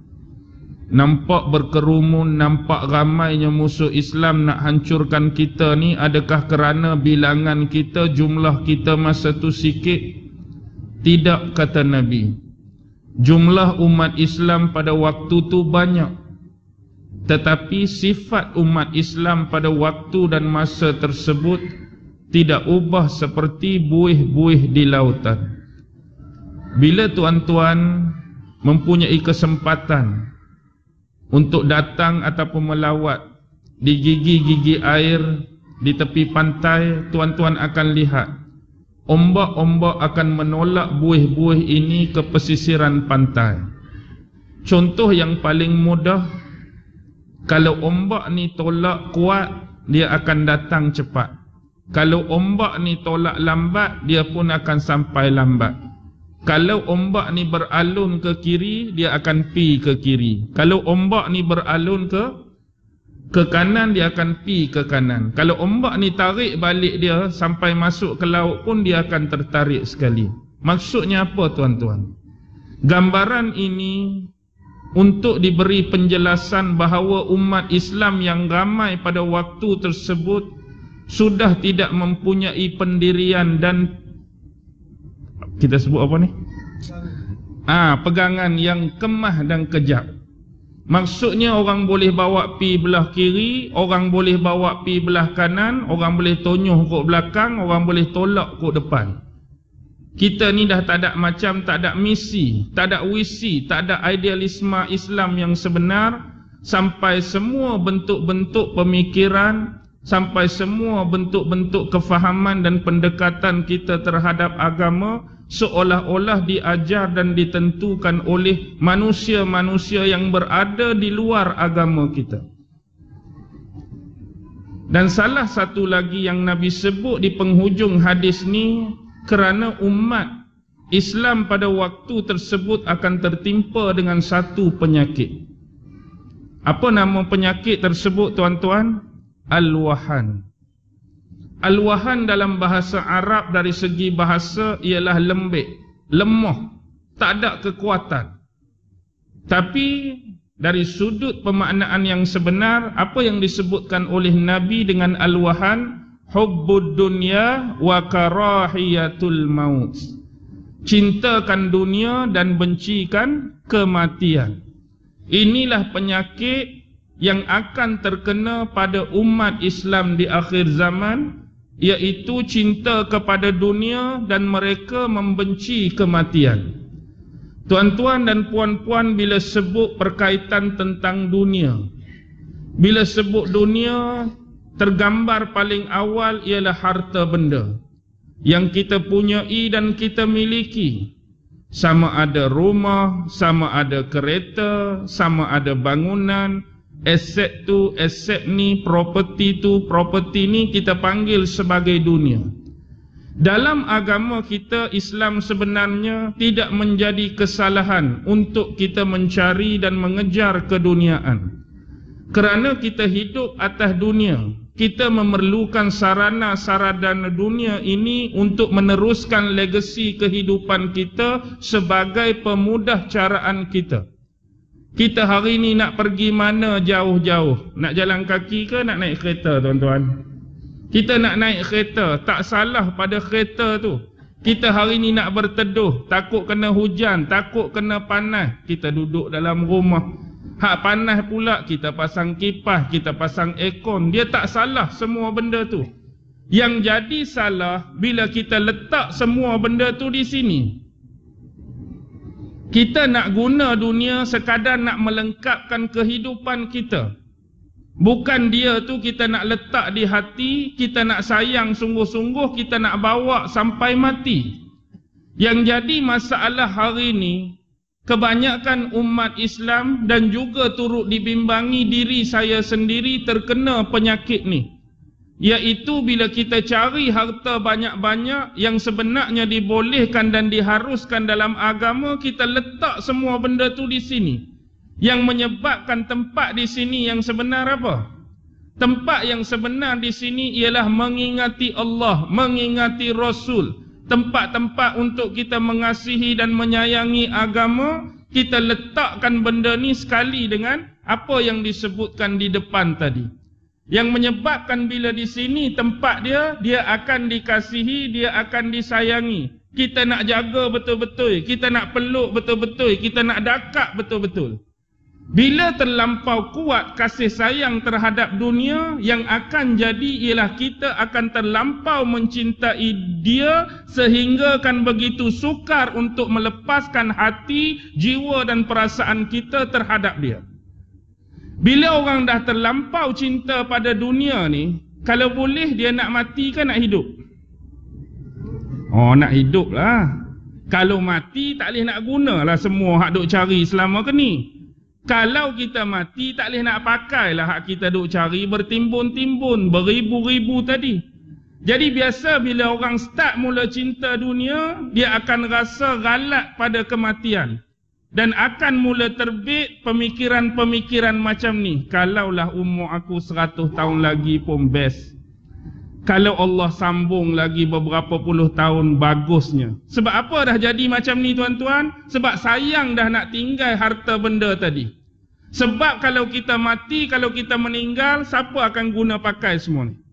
Nampak berkerumun, nampak ramainya musuh Islam nak hancurkan kita ni, adakah kerana bilangan kita, jumlah kita masa tu sikit? Tidak, kata Nabi. Jumlah umat Islam pada waktu tu banyak, tetapi sifat umat Islam pada waktu dan masa tersebut tidak ubah seperti buih-buih di lautan. Bila tuan-tuan mempunyai kesempatan untuk datang ataupun melawat di gigi-gigi air di tepi pantai, tuan-tuan akan lihat ombak-ombak akan menolak buih-buih ini ke pesisiran pantai. Contoh yang paling mudah, kalau ombak ni tolak kuat, dia akan datang cepat. Kalau ombak ni tolak lambat, dia pun akan sampai lambat. Kalau ombak ni beralun ke kiri, dia akan pi ke kiri. Kalau ombak ni beralun ke ke kanan, dia akan pi ke kanan. Kalau ombak ni tarik balik dia sampai masuk ke laut pun, dia akan tertarik sekali. Maksudnya apa, tuan-tuan? Gambaran ini untuk diberi penjelasan bahawa umat Islam yang ramai pada waktu tersebut sudah tidak mempunyai pendirian dan kita sebut apa ni? Ah, pegangan yang kemah dan kejap. Maksudnya orang boleh bawa pi belah kiri, orang boleh bawa pi belah kanan, orang boleh tonyoh ke belakang, orang boleh tolak ke depan. Kita ni dah tak ada macam, tak ada misi, tak ada visi, tak ada idealisme Islam yang sebenar, sampai semua bentuk-bentuk pemikiran, sampai semua bentuk-bentuk kefahaman dan pendekatan kita terhadap agama seolah-olah diajar dan ditentukan oleh manusia-manusia yang berada di luar agama kita. Dan salah satu lagi yang Nabi sebut di penghujung hadis ni, kerana umat Islam pada waktu tersebut akan tertimpa dengan satu penyakit. Apa nama penyakit tersebut, tuan-tuan? Al-wahan. Al-wahan dalam bahasa Arab dari segi bahasa ialah lembek, lemah, tak ada kekuatan. Tapi dari sudut pemaknaan yang sebenar, apa yang disebutkan oleh Nabi dengan al-wahan? hubbud dunya wa karahiyatul maut. Cintakan dunia dan bencikan kematian. Inilah penyakit yang akan terkena pada umat Islam di akhir zaman, iaitu cinta kepada dunia dan mereka membenci kematian. Tuan-tuan dan puan-puan, bila sebut perkaitan tentang dunia, bila sebut dunia, tergambar paling awal ialah harta benda yang kita punyai dan kita miliki. Sama ada rumah, sama ada kereta, sama ada bangunan, aset tu, aset ni, properti tu, properti ni kita panggil sebagai dunia. Dalam agama kita Islam sebenarnya tidak menjadi kesalahan untuk kita mencari dan mengejar keduniaan. Kerana kita hidup atas dunia, kita memerlukan sarana-sarana dunia ini untuk meneruskan legasi kehidupan kita sebagai pemudah caraan kita. Kita hari ni nak pergi mana jauh-jauh? Nak jalan kaki ke nak naik kereta, tuan-tuan? Kita nak naik kereta, tak salah pada kereta tu. Kita hari ni nak berteduh, takut kena hujan, takut kena panas, kita duduk dalam rumah. Hak panas pula, kita pasang kipas, kita pasang aircon. Dia tak salah semua benda tu. Yang jadi salah bila kita letak semua benda tu di sini. Kita nak guna dunia sekadar nak melengkapkan kehidupan kita. Bukan dia tu kita nak letak di hati, kita nak sayang sungguh-sungguh, kita nak bawa sampai mati. Yang jadi masalah hari ini, kebanyakan umat Islam dan juga turut dibimbangi diri saya sendiri terkena penyakit ni. Iaitu bila kita cari harta banyak-banyak yang sebenarnya dibolehkan dan diharuskan dalam agama, kita letak semua benda tu di sini. Yang menyebabkan tempat di sini yang sebenar apa? Tempat yang sebenar di sini ialah mengingati Allah, mengingati Rasul. Tempat-tempat untuk kita mengasihi dan menyayangi agama, kita letakkan benda ni sekali dengan apa yang disebutkan di depan tadi. Yang menyebabkan bila di sini tempat dia, dia akan dikasihi, dia akan disayangi. Kita nak jaga betul-betul, kita nak peluk betul-betul, kita nak dakap betul-betul. Bila terlampau kuat kasih sayang terhadap dunia, yang akan jadi ialah kita akan terlampau mencintai dia sehingga akan begitu sukar untuk melepaskan hati, jiwa dan perasaan kita terhadap dia. Bila orang dah terlampau cinta pada dunia ni, kalau boleh dia nak mati ke nak hidup? Oh, nak hidup lah. Kalau mati tak boleh nak gunalah semua hak duk cari selama ke ni. Kalau kita mati, tak boleh nak pakailah hak kita duk cari bertimbun-timbun, beribu-ribu tadi. Jadi biasa bila orang start mula cinta dunia, dia akan rasa galat pada kematian. Dan akan mula terbit pemikiran-pemikiran macam ni. Kalaulah umur aku seratus tahun lagi pun best. Kalau Allah sambung lagi beberapa puluh tahun, bagusnya. Sebab apa dah jadi macam ni tuan-tuan? Sebab sayang dah nak tinggal harta benda tadi. Sebab kalau kita mati, kalau kita meninggal, siapa akan guna pakai semua ni?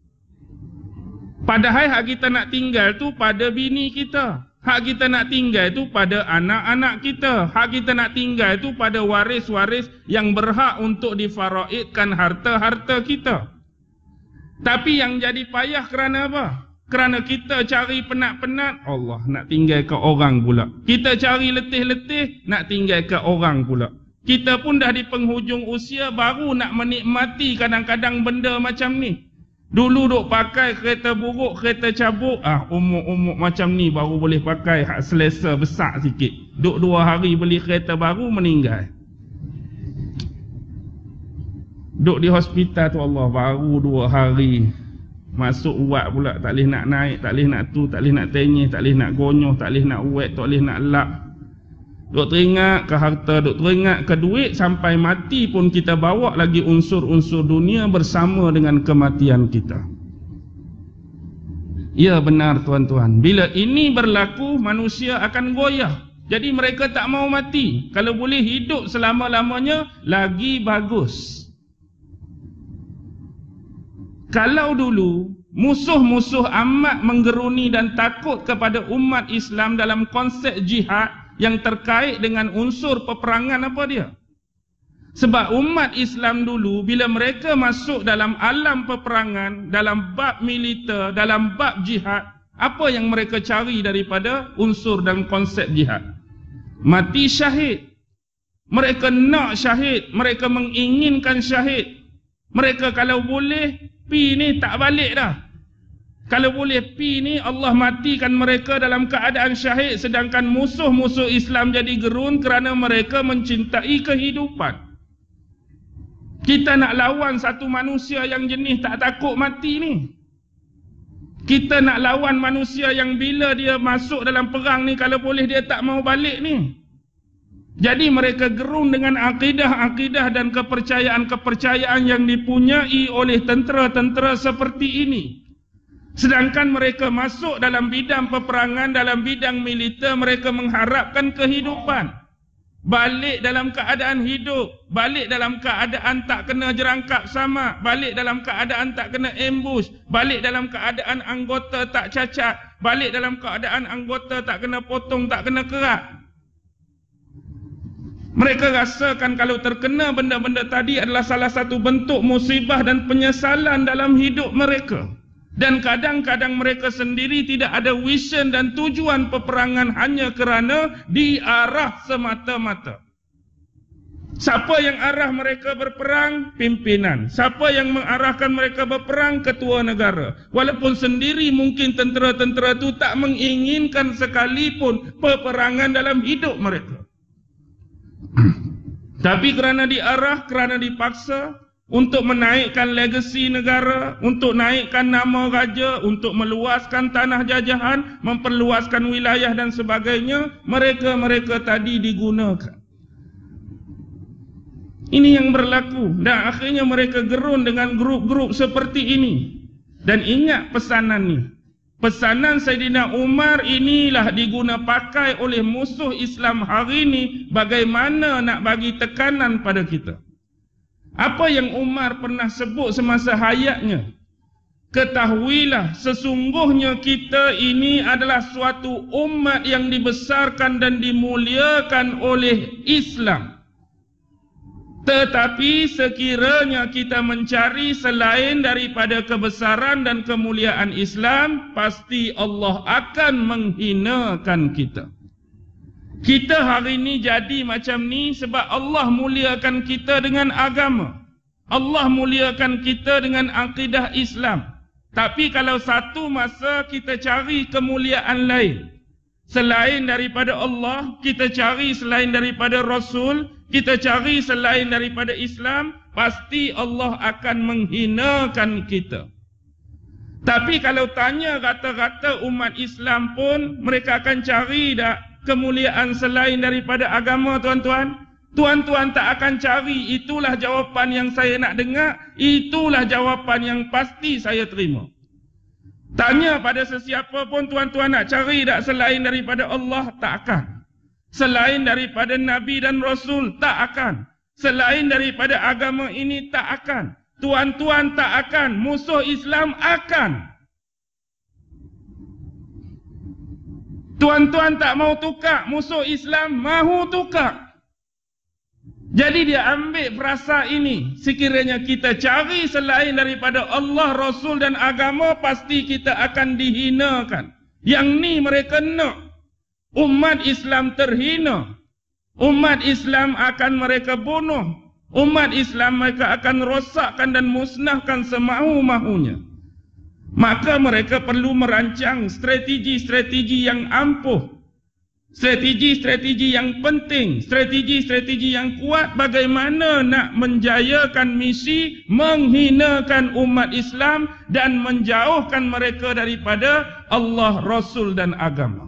Padahal hak kita nak tinggal tu pada bini kita. Hak kita nak tinggal tu pada anak-anak kita. Hak kita nak tinggal tu pada waris-waris yang berhak untuk difaraidkan harta-harta kita. Tapi yang jadi payah kerana apa? Kerana kita cari penat-penat, Allah nak tinggal ke orang pula. Kita cari letih-letih, nak tinggal ke orang pula. Kita pun dah di penghujung usia, baru nak menikmati kadang-kadang benda macam ni. Dulu duk pakai kereta buruk, kereta cabuk, ah umur-umur macam ni baru boleh pakai hak selesa besar sikit. Duk dua hari beli kereta baru, meninggal. Duk di hospital tu Allah baru dua hari masuk uat pula, tak boleh nak naik, tak boleh nak tu, tak boleh nak tenyih, tak boleh nak gonyoh, tak boleh nak uat, tak boleh nak lap. Duk teringat ke harta, duk teringat ke duit, sampai mati pun kita bawa lagi unsur-unsur dunia bersama dengan kematian kita. Ya benar tuan-tuan, bila ini berlaku manusia akan goyah. Jadi mereka tak mau mati. Kalau boleh hidup selama-lamanya lagi bagus. Kalau dulu musuh-musuh amat menggeruni dan takut kepada umat Islam dalam konsep jihad yang terkait dengan unsur peperangan apa dia? Sebab umat Islam dulu bila mereka masuk dalam alam peperangan, dalam bab militer, dalam bab jihad, apa yang mereka cari daripada unsur dan konsep jihad? Mati syahid. Mereka nak syahid, mereka menginginkan syahid. Mereka kalau boleh pi ni tak balik dah. Kalau boleh pi ni Allah matikan mereka dalam keadaan syahid, sedangkan musuh-musuh Islam jadi gerun kerana mereka mencintai kehidupan. Kita nak lawan satu manusia yang jenis tak takut mati ni. Kita nak lawan manusia yang bila dia masuk dalam perang ni, kalau boleh dia tak mau balik ni. Jadi mereka gerun dengan akidah-akidah dan kepercayaan-kepercayaan yang dipunyai oleh tentera-tentera seperti ini. Sedangkan mereka masuk dalam bidang peperangan, dalam bidang militer, mereka mengharapkan kehidupan. Balik dalam keadaan hidup, balik dalam keadaan tak kena jerangkap sama, balik dalam keadaan tak kena ambush, balik dalam keadaan anggota tak cacat, balik dalam keadaan anggota tak kena potong, tak kena kerat. Mereka rasakan kalau terkena benda-benda tadi adalah salah satu bentuk musibah dan penyesalan dalam hidup mereka. Dan kadang-kadang mereka sendiri tidak ada vision dan tujuan peperangan hanya kerana diarah semata-mata. Siapa yang arah mereka berperang? Pimpinan. Siapa yang mengarahkan mereka berperang? Ketua negara. Walaupun sendiri mungkin tentera-tentera itu tak menginginkan sekalipun peperangan dalam hidup mereka. Tapi kerana diarah, kerana dipaksa, untuk menaikkan legasi negara, untuk naikkan nama raja, untuk meluaskan tanah jajahan, memperluaskan wilayah dan sebagainya, mereka-mereka tadi digunakan. Ini yang berlaku dan akhirnya mereka gerun dengan grup-grup seperti ini. Dan ingat pesanan ni. Pesanan Saidina Umar inilah diguna pakai oleh musuh Islam hari ini bagaimana nak bagi tekanan pada kita. Apa yang Umar pernah sebut semasa hayatnya? Ketahuilah sesungguhnya kita ini adalah suatu umat yang dibesarkan dan dimuliakan oleh Islam. Tetapi sekiranya kita mencari selain daripada kebesaran dan kemuliaan Islam, pasti Allah akan menghinakan kita. Kita hari ini jadi macam ni sebab Allah muliakan kita dengan agama. Allah muliakan kita dengan akidah Islam. Tapi kalau satu masa kita cari kemuliaan lain selain daripada Allah, kita cari selain daripada Rasul, kita cari selain daripada Islam, pasti Allah akan menghinakan kita. Tapi kalau tanya rata-rata umat Islam pun, mereka akan cari tak kemuliaan selain daripada agama, tuan-tuan? Tuan-tuan tak akan cari. Itulah jawapan yang saya nak dengar. Itulah jawapan yang pasti saya terima. Tanya pada sesiapa pun, tuan-tuan nak cari tak selain daripada Allah? Tak akan. Selain daripada Nabi dan Rasul? Tak akan. Selain daripada agama ini? Tak akan. Tuan-tuan tak akan. Musuh Islam akan. Tuan-tuan tak mau tukar, musuh Islam mahu tukar. Jadi dia ambil frasa ini. Sekiranya kita cari selain daripada Allah, Rasul dan agama, pasti kita akan dihinakan. Yang ni mereka nak. Umat Islam terhina. Umat Islam akan mereka bunuh. Umat Islam mereka akan rosakkan dan musnahkan semahu-mahunya. Maka mereka perlu merancang strategi-strategi yang ampuh, strategi-strategi yang penting, strategi-strategi yang kuat bagaimana nak menjayakan misi menghinakan umat Islam dan menjauhkan mereka daripada Allah, Rasul dan agama.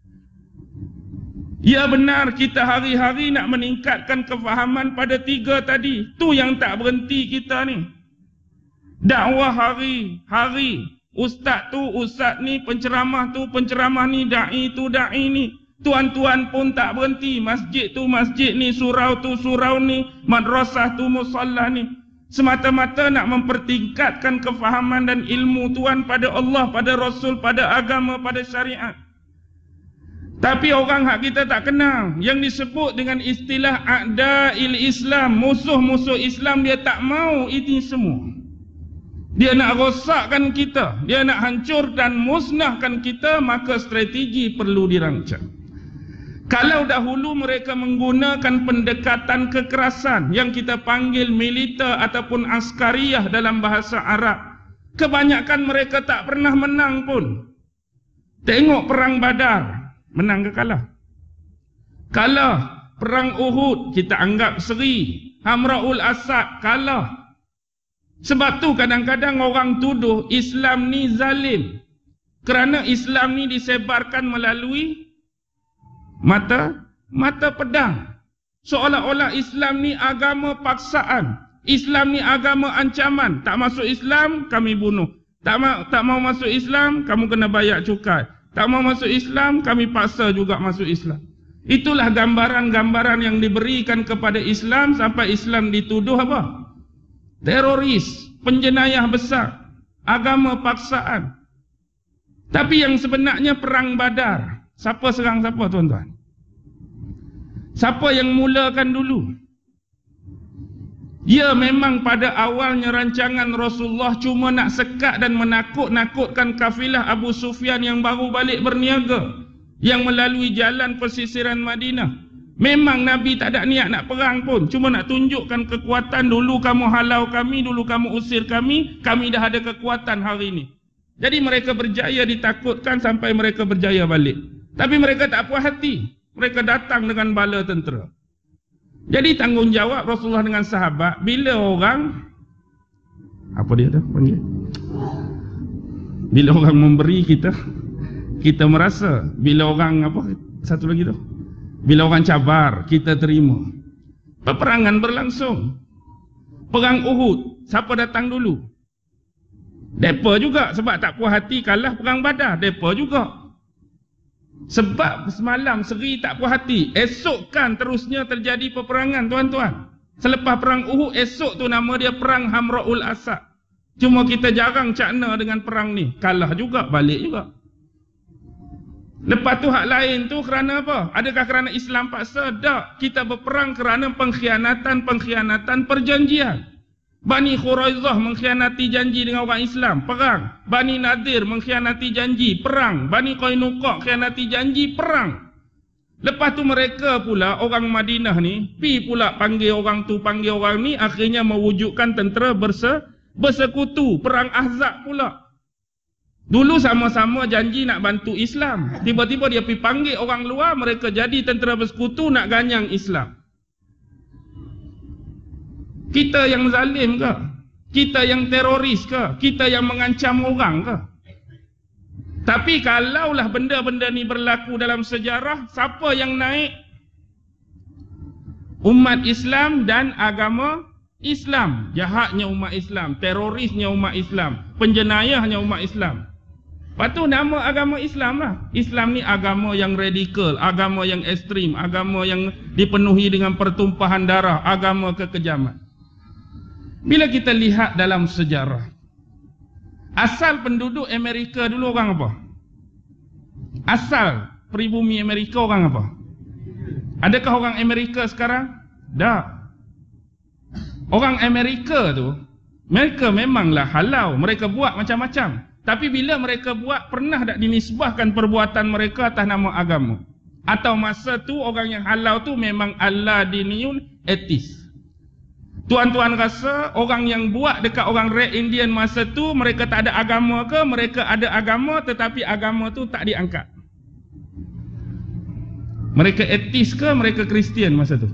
Ya benar, kita hari-hari nak meningkatkan kefahaman pada tiga tadi. Tu yang tak berhenti kita ni. Dakwah hari-hari, ustaz tu ustaz ni, penceramah tu penceramah ni, da'i tu da'i ni. Tuan-tuan pun tak berhenti, masjid tu masjid ni, surau tu surau ni, madrasah tu musalla ni. semata-mata nak mempertingkatkan kefahaman dan ilmu Tuhan pada Allah, pada Rasul, pada agama, pada syariat. Tapi orang hak kita tak kenal, yang disebut dengan istilah a'da'il Islam, musuh-musuh Islam, dia tak mau ini semua. Dia nak rosakkan kita, dia nak hancur dan musnahkan kita, maka strategi perlu dirancang. Kalau dahulu mereka menggunakan pendekatan kekerasan yang kita panggil militer ataupun askariyah dalam bahasa Arab, kebanyakan mereka tak pernah menang pun. Tengok perang Badar, menang ke kalah? Kalah. Perang Uhud, kita anggap seri. Hamraul Asad, kalah. Sebab tu kadang-kadang orang tuduh Islam ni zalim, kerana Islam ni disebarkan melalui mata mata pedang. Seolah-olah Islam ni agama paksaan, Islam ni agama ancaman. Tak masuk Islam, kami bunuh. Tak, ma tak mau masuk Islam, kamu kena bayar cukai. Tak mau masuk Islam, kami paksa juga masuk Islam. Itulah gambaran-gambaran yang diberikan kepada Islam, sampai Islam dituduh apa? Teroris, penjenayah besar, agama paksaan. Tapi yang sebenarnya perang Badar, siapa serang siapa tuan-tuan? Siapa yang mulakan dulu? Ya, memang pada awalnya rancangan Rasulullah cuma nak sekat dan menakut-nakutkan kafilah Abu Sufyan yang baru balik berniaga, yang melalui jalan pesisiran Madinah. Memang Nabi tak ada niat nak perang pun, cuma nak tunjukkan kekuatan. Dulu kamu halau kami, dulu kamu usir kami, kami dah ada kekuatan hari ini. Jadi mereka berjaya ditakutkan sampai mereka berjaya balik. Tapi mereka tak puas hati, mereka datang dengan bala tentera. Jadi tanggungjawab Rasulullah dengan sahabat, bila orang, apa dia tu panggil? Bila orang memberi kita, kita merasa. Bila orang apa? Satu lagi tu. Bila orang cabar, kita terima. Peperangan berlangsung. Perang Uhud, siapa datang dulu? Depa juga, sebab tak puas hati kalah perang Badar. Depa juga. Sebab semalam seri tak puas hati, esok kan terusnya terjadi peperangan tuan-tuan. Selepas perang Uhud, esok tu nama dia perang Hamraul Asad. Cuma kita jarang cakna dengan perang ni. Kalah juga, balik juga. Lepas tu hak lain tu kerana apa? Adakah kerana Islam paksa? Tak. Kita berperang kerana pengkhianatan-pengkhianatan perjanjian. Bani Quraizah mengkhianati janji dengan orang Islam, perang. Bani Nadir mengkhianati janji, perang. Bani Qainuqa khianati janji, perang. Lepas tu mereka pula, orang Madinah ni, pi pula panggil orang tu, panggil orang ni, akhirnya mewujudkan tentera berse, bersekutu. Perang Ahzab pula. Dulu sama-sama janji nak bantu Islam. Tiba-tiba dia pi panggil orang luar, mereka jadi tentera bersekutu nak ganyang Islam. Kita yang zalim ke? Kita yang teroris ke? Kita yang mengancam orang ke? Tapi kalaulah benda-benda ni berlaku dalam sejarah, siapa yang naik? Umat Islam dan agama Islam. Jahatnya umat Islam, terorisnya umat Islam, penjenayahnya umat Islam. Lepas tu nama agama Islam lah. Islam ni agama yang radikal, agama yang ekstrim, agama yang dipenuhi dengan pertumpahan darah, agama kekejaman. Bila kita lihat dalam sejarah, asal penduduk Amerika dulu orang apa? Asal pribumi Amerika orang apa? Adakah orang Amerika sekarang? Tak. Orang Amerika tu, mereka memanglah halau, mereka buat macam-macam. Tapi bila mereka buat, pernah tak dinisbahkan perbuatan mereka atas nama agama? Atau masa tu orang yang halau tu memang Allah diniyun etis? Tuan-tuan rasa orang yang buat dekat orang Red Indian masa tu, mereka tak ada agama ke? Mereka ada agama tetapi agama tu tak diangkat. Mereka etis ke? Mereka Kristian masa tu?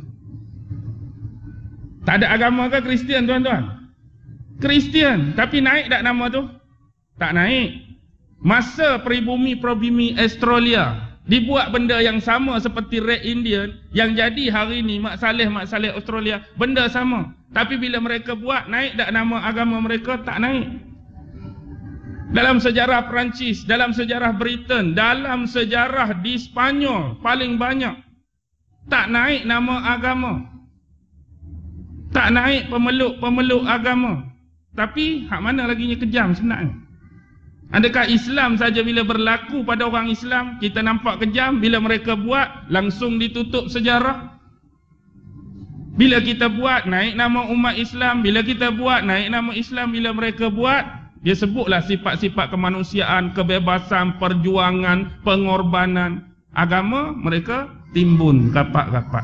Tak ada agama ke Kristian tuan-tuan? Kristian. Tapi naik tak nama tu? Tak naik. Masa peribumi-peribumi Australia dibuat benda yang sama seperti Red Indian, yang jadi hari ni Mak Saleh-Mak Saleh Australia, benda sama. Tapi bila mereka buat, naik tak nama agama mereka? Tak naik. Dalam sejarah Perancis, dalam sejarah Britain, dalam sejarah di Spanyol, paling banyak tak naik nama agama. Tak naik pemeluk-pemeluk agama. Tapi hak mana laginya kejam sebenarnya? Adakah Islam saja bila berlaku pada orang Islam kita nampak kejam, bila mereka buat langsung ditutup sejarah? Bila kita buat naik nama umat Islam, bila kita buat naik nama Islam, bila mereka buat dia sebutlah sifat-sifat kemanusiaan, kebebasan, perjuangan, pengorbanan agama, mereka timbun kapak-kapak.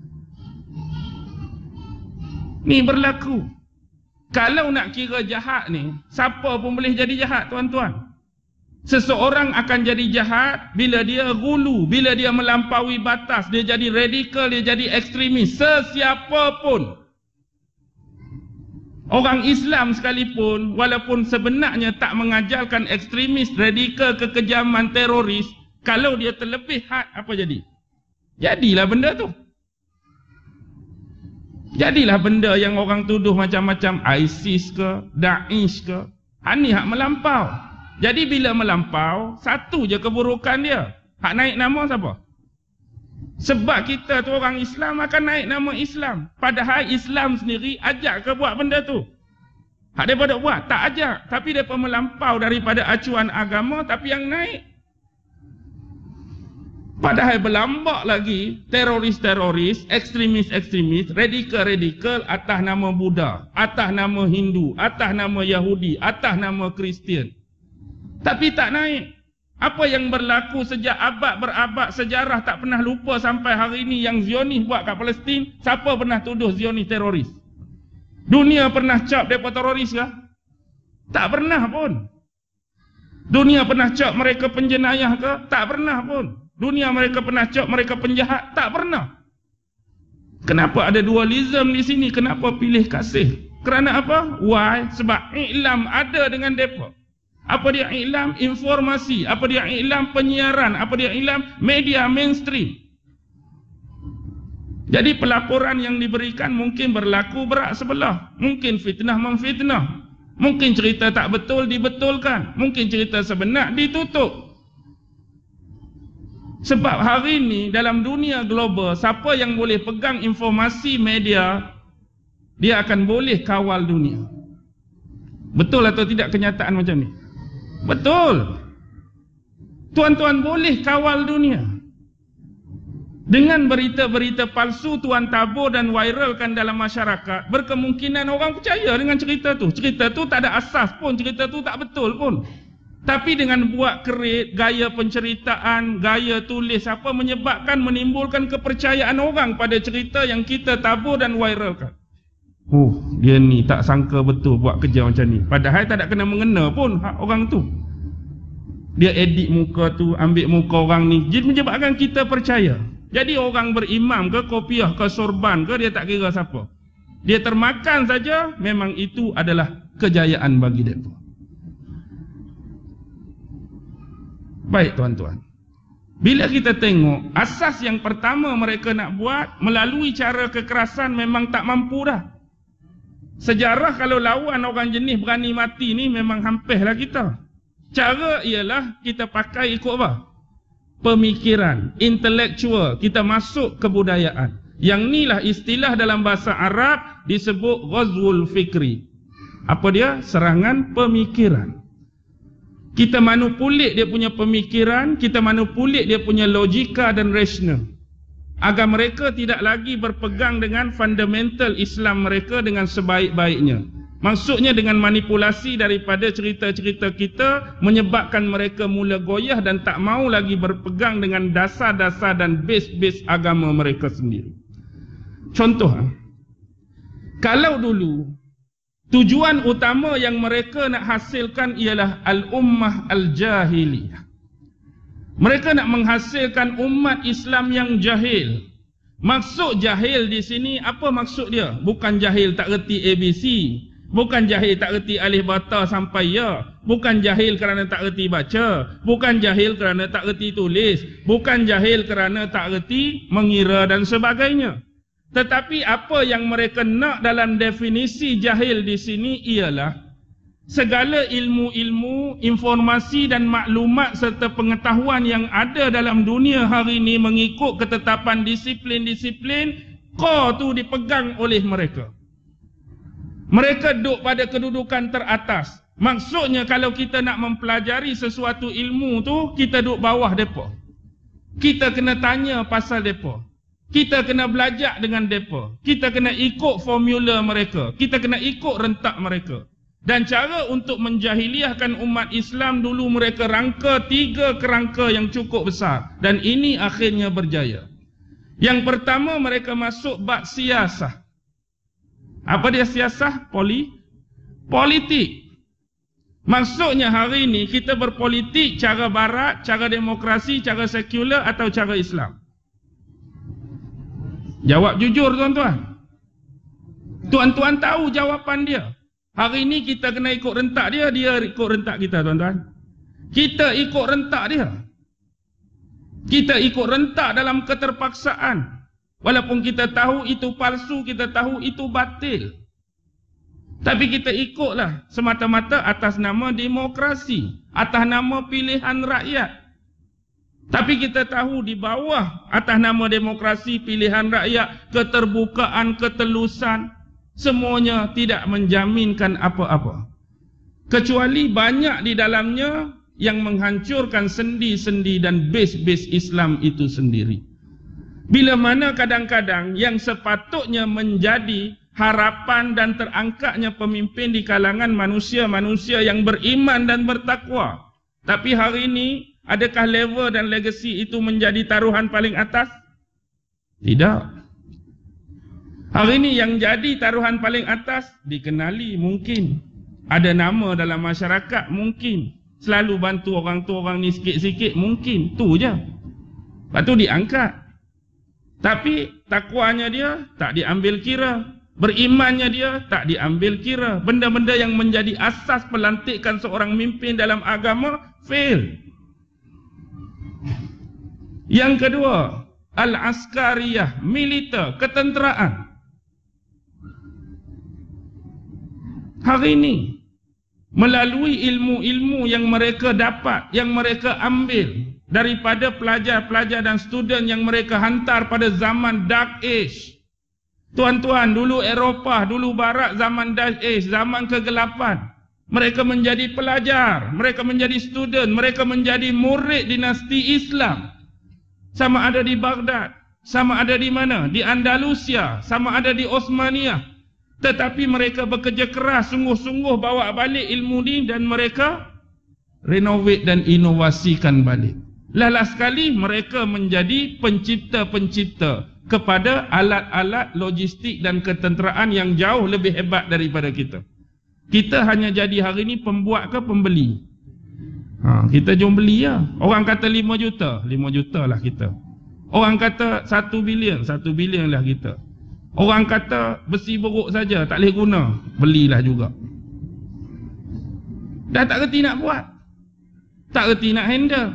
Ni berlaku. Kalau nak kira jahat ni, siapa pun boleh jadi jahat, tuan-tuan. Seseorang akan jadi jahat bila dia gulu, bila dia melampaui batas, dia jadi radikal, dia jadi ekstremis. Sesiapa pun. Orang Islam sekalipun, walaupun sebenarnya tak mengajarkan ekstremis, radikal, kekejaman, teroris, kalau dia terlebih had, apa jadi? Jadilah benda tu. Jadilah benda yang orang tuduh macam-macam, ISIS ke, Daesh ke. Ini hak melampau. Jadi bila melampau, satu je keburukan dia. Hak naik nama siapa? Sebab kita tu orang Islam akan naik nama Islam. Padahal Islam sendiri ajak ke buat benda tu. Hak daripada buat, tak ajak. Tapi mereka melampau daripada acuan agama, tapi yang naik. Padahal berlambak lagi teroris-teroris, ekstremis-ekstremis, radikal-radikal atas nama Buddha, atas nama Hindu, atas nama Yahudi, atas nama Kristian. Tapi tak naik. Apa yang berlaku sejak abad berabad sejarah tak pernah lupa sampai hari ini yang Zionis buat kat Palestin. Siapa pernah tuduh Zionis teroris? Dunia pernah cap mereka teroris ke? Tak pernah pun. Dunia pernah cap mereka penjenayah ke? Tak pernah pun. Dunia mereka pernah cap mereka penjahat? Tak pernah. Kenapa ada dualism di sini? Kenapa pilih kasih? Kerana apa? Why? Sebab iklam ada dengan mereka. Apa dia iklam? Informasi. Apa dia iklam? Penyiaran. Apa dia iklam? Media mainstream. Jadi pelaporan yang diberikan mungkin berlaku berat sebelah. Mungkin fitnah memfitnah. Mungkin cerita tak betul dibetulkan. Mungkin cerita sebenar ditutup. Sebab hari ini dalam dunia global, siapa yang boleh pegang informasi media, dia akan boleh kawal dunia. Betul atau tidak kenyataan macam ni? Betul. Tuan-tuan boleh kawal dunia. Dengan berita-berita palsu tuan tabur dan viralkan dalam masyarakat, berkemungkinan orang percaya dengan cerita tu. Cerita tu tak ada asas pun, cerita tu tak betul pun. Tapi dengan buat kerit, gaya penceritaan, gaya tulis apa menyebabkan menimbulkan kepercayaan orang pada cerita yang kita tabur dan viralkan. Oh, dia ni tak sangka betul buat kerja macam ni. Padahal tak ada kena mengena pun hak orang tu. Dia edit muka tu, ambil muka orang ni. Jadi menyebabkan kita percaya. Jadi orang berimam ke, kopiah ke, sorban ke, dia tak kira siapa. Dia termakan saja, memang itu adalah kejayaan bagi mereka. Baik tuan-tuan. Bila kita tengok, asas yang pertama mereka nak buat, melalui cara kekerasan memang tak mampu dah. Sejarah kalau lawan orang jenis berani mati ni memang hampirlah kita. Cara ialah kita pakai ikut apa? Pemikiran, intelektual, kita masuk kebudayaan. Yang inilah istilah dalam bahasa Arab disebut ghazwul fikri. Apa dia? Serangan pemikiran. Kita manipulit dia punya pemikiran, kita manipulit dia punya logika dan rasional. Agar mereka tidak lagi berpegang dengan fundamental Islam mereka dengan sebaik-baiknya. Maksudnya dengan manipulasi daripada cerita-cerita kita menyebabkan mereka mula goyah dan tak mau lagi berpegang dengan dasar-dasar dan base-base agama mereka sendiri. Contoh, kalau dulu tujuan utama yang mereka nak hasilkan ialah al-ummah al-jahiliyah. Mereka nak menghasilkan umat Islam yang jahil. Maksud jahil di sini, apa maksud dia? Bukan jahil tak reti A B C. Bukan jahil tak reti alif bata sampai ya. Bukan jahil kerana tak reti baca. Bukan jahil kerana tak reti tulis. Bukan jahil kerana tak reti mengira dan sebagainya. Tetapi apa yang mereka nak dalam definisi jahil di sini ialah segala ilmu-ilmu, informasi dan maklumat serta pengetahuan yang ada dalam dunia hari ini mengikut ketetapan disiplin-disiplin, core tu dipegang oleh mereka. Mereka duduk pada kedudukan teratas. Maksudnya kalau kita nak mempelajari sesuatu ilmu tu, kita duduk bawah depa. Kita kena tanya pasal depa. Kita kena belajar dengan depa. Kita kena ikut formula mereka. Kita kena ikut rentak mereka. Dan cara untuk menjahiliahkan umat Islam dulu mereka rangka tiga kerangka yang cukup besar. Dan ini akhirnya berjaya. Yang pertama mereka masuk bab siasah. Apa dia siasah? Poli, politik. Maksudnya hari ini kita berpolitik cara barat, cara demokrasi, cara sekular atau cara Islam? Jawab jujur tuan-tuan. Tuan-tuan tahu jawapan dia. Hari ini kita kena ikut rentak dia, dia ikut rentak kita tuan-tuan. Kita ikut rentak dia. Kita ikut rentak dalam keterpaksaan. Walaupun kita tahu itu palsu, kita tahu itu batil. Tapi kita ikutlah semata-mata atas nama demokrasi, atas nama pilihan rakyat. Tapi kita tahu di bawah atas nama demokrasi, pilihan rakyat, keterbukaan, ketelusan, semuanya tidak menjaminkan apa-apa. Kecuali banyak di dalamnya yang menghancurkan sendi-sendi dan base-base Islam itu sendiri. Bila mana kadang-kadang yang sepatutnya menjadi harapan dan terangkatnya pemimpin di kalangan manusia-manusia yang beriman dan bertakwa. Tapi hari ini, adakah level dan legasi itu menjadi taruhan paling atas? Tidak. Hari ini yang jadi taruhan paling atas, dikenali mungkin. Ada nama dalam masyarakat mungkin. Selalu bantu orang tu orang ni sikit-sikit mungkin. Tu je. Lepas tu diangkat. Tapi takwanya dia tak diambil kira. Berimannya dia tak diambil kira. Benda-benda yang menjadi asas pelantikan seorang mimpin dalam agama, fail. Yang kedua, al-askariyah, militer, ketenteraan. Hari ini, melalui ilmu-ilmu yang mereka dapat, yang mereka ambil daripada pelajar-pelajar dan student yang mereka hantar pada zaman Dark Age. Tuan-tuan, dulu Eropah, dulu Barat, zaman Dark Age, zaman kegelapan. Mereka menjadi pelajar, mereka menjadi student, mereka menjadi murid dinasti Islam. Sama ada di Baghdad, sama ada di mana? Di Andalusia, sama ada di Osmania. Tetapi mereka bekerja keras, sungguh-sungguh bawa balik ilmu ni dan mereka renovate dan inovasikan balik. Last sekali mereka menjadi pencipta-pencipta kepada alat-alat logistik dan ketenteraan yang jauh lebih hebat daripada kita. Kita hanya jadi hari ini pembuat ke pembeli? Ha, kita jom beli ya. Orang kata lima juta, lima juta lah kita. Orang kata satu bilion, satu bilion lah kita. Orang kata besi beruk saja, tak boleh guna, belilah juga. Dah tak reti nak buat, tak reti nak handle.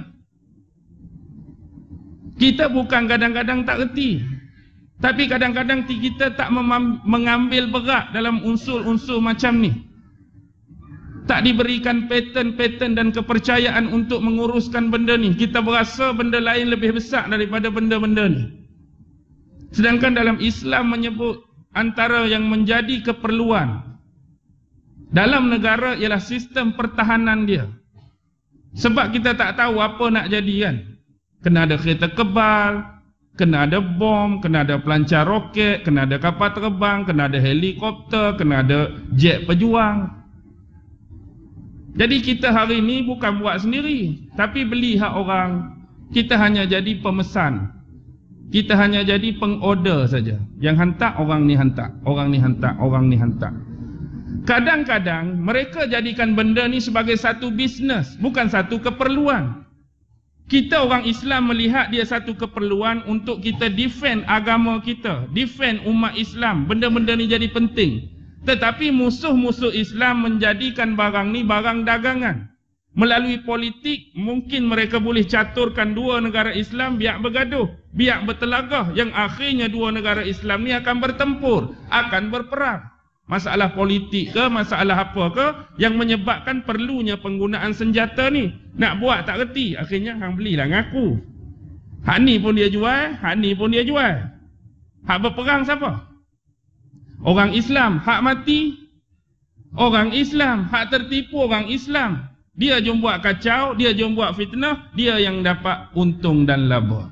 Kita bukan kadang-kadang tak reti, tapi kadang-kadang kita tak mengambil berat dalam unsur-unsur macam ni. Tak diberikan pattern-pattern dan kepercayaan untuk menguruskan benda ni. Kita berasa benda lain lebih besar daripada benda-benda ni. Sedangkan dalam Islam menyebut antara yang menjadi keperluan dalam negara ialah sistem pertahanan dia. Sebab kita tak tahu apa nak jadi kan. Kena ada kereta kebal, kena ada bom, kena ada pelancar roket, kena ada kapal terbang, kena ada helikopter, kena ada jet pejuang. Jadi kita hari ini bukan buat sendiri, tapi beli hak orang. Kita hanya jadi pemesan. Kita hanya jadi pengorder saja. Yang hantar orang ni hantar, orang ni hantar, orang ni hantar. Kadang-kadang mereka jadikan benda ni sebagai satu bisnes, bukan satu keperluan. Kita orang Islam melihat dia satu keperluan untuk kita defend agama kita, defend umat Islam. Benda-benda ni jadi penting. Tetapi musuh-musuh Islam menjadikan barang ni barang dagangan. Melalui politik, mungkin mereka boleh caturkan dua negara Islam biar bergaduh, biar bertelagah, yang akhirnya dua negara Islam ni akan bertempur, akan berperang. Masalah politik ke, masalah apa ke, yang menyebabkan perlunya penggunaan senjata ni. Nak buat tak reti, akhirnya hang belilah ngaku. Hak ni pun dia jual, hak ni pun dia jual. Hak berperang siapa? Orang Islam. Hak mati, orang Islam, hak tertipu orang Islam. Dia jom buat kacau, dia jom buat fitnah, dia yang dapat untung dan laba.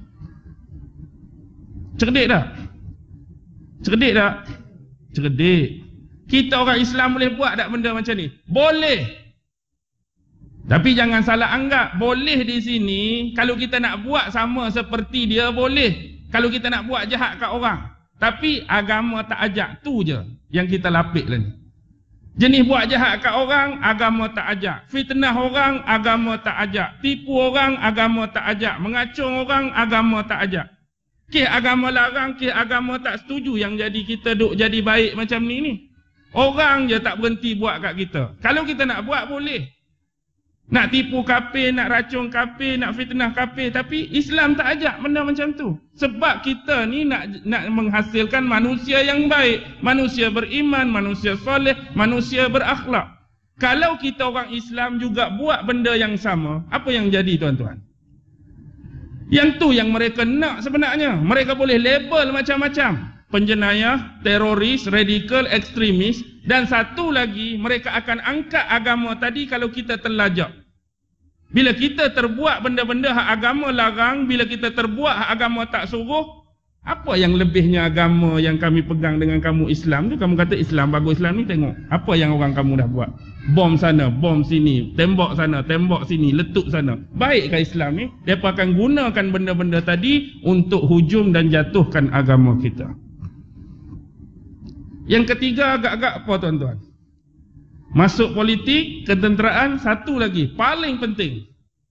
Cerdik tak? Cerdik tak? Cerdik. Kita orang Islam boleh buat tak benda macam ni? Boleh. Tapi jangan salah anggap, boleh di sini, kalau kita nak buat sama seperti dia boleh. Kalau kita nak buat jahat kat orang. Tapi agama tak ajak, tu je yang kita lapik lah ni. Jenis buat jahat kat orang, agama tak ajak. Fitnah orang, agama tak ajak. Tipu orang, agama tak ajak. Mengacung orang, agama tak ajak. Kes agama larang, kes agama tak setuju, yang jadi kita duk jadi baik macam ni ni. Orang je tak berhenti buat kat kita. Kalau kita nak buat, boleh. Nak tipu kafir, nak racun kafir, nak fitnah kafir. Tapi Islam tak ajak benda macam tu. Sebab kita ni nak nak menghasilkan manusia yang baik. Manusia beriman, manusia soleh, manusia berakhlak. Kalau kita orang Islam juga buat benda yang sama, apa yang jadi tuan-tuan? Yang tu yang mereka nak sebenarnya. Mereka boleh label macam-macam. Penjenayah, teroris, radikal, ekstremis. Dan satu lagi, mereka akan angkat agama tadi kalau kita terlajak. Bila kita terbuat benda-benda hak agama larang, bila kita terbuat hak agama tak suruh, apa yang lebihnya agama yang kami pegang dengan kamu Islam tu? Kamu kata Islam bagus, Islam ni tengok. Apa yang orang kamu dah buat? Bom sana, bom sini, tembok sana, tembok sini, letup sana. Baikkah Islam ni? Mereka akan gunakan benda-benda tadi untuk hujum dan jatuhkan agama kita. Yang ketiga agak-agak apa tuan-tuan? Masuk politik, ketenteraan, satu lagi paling penting,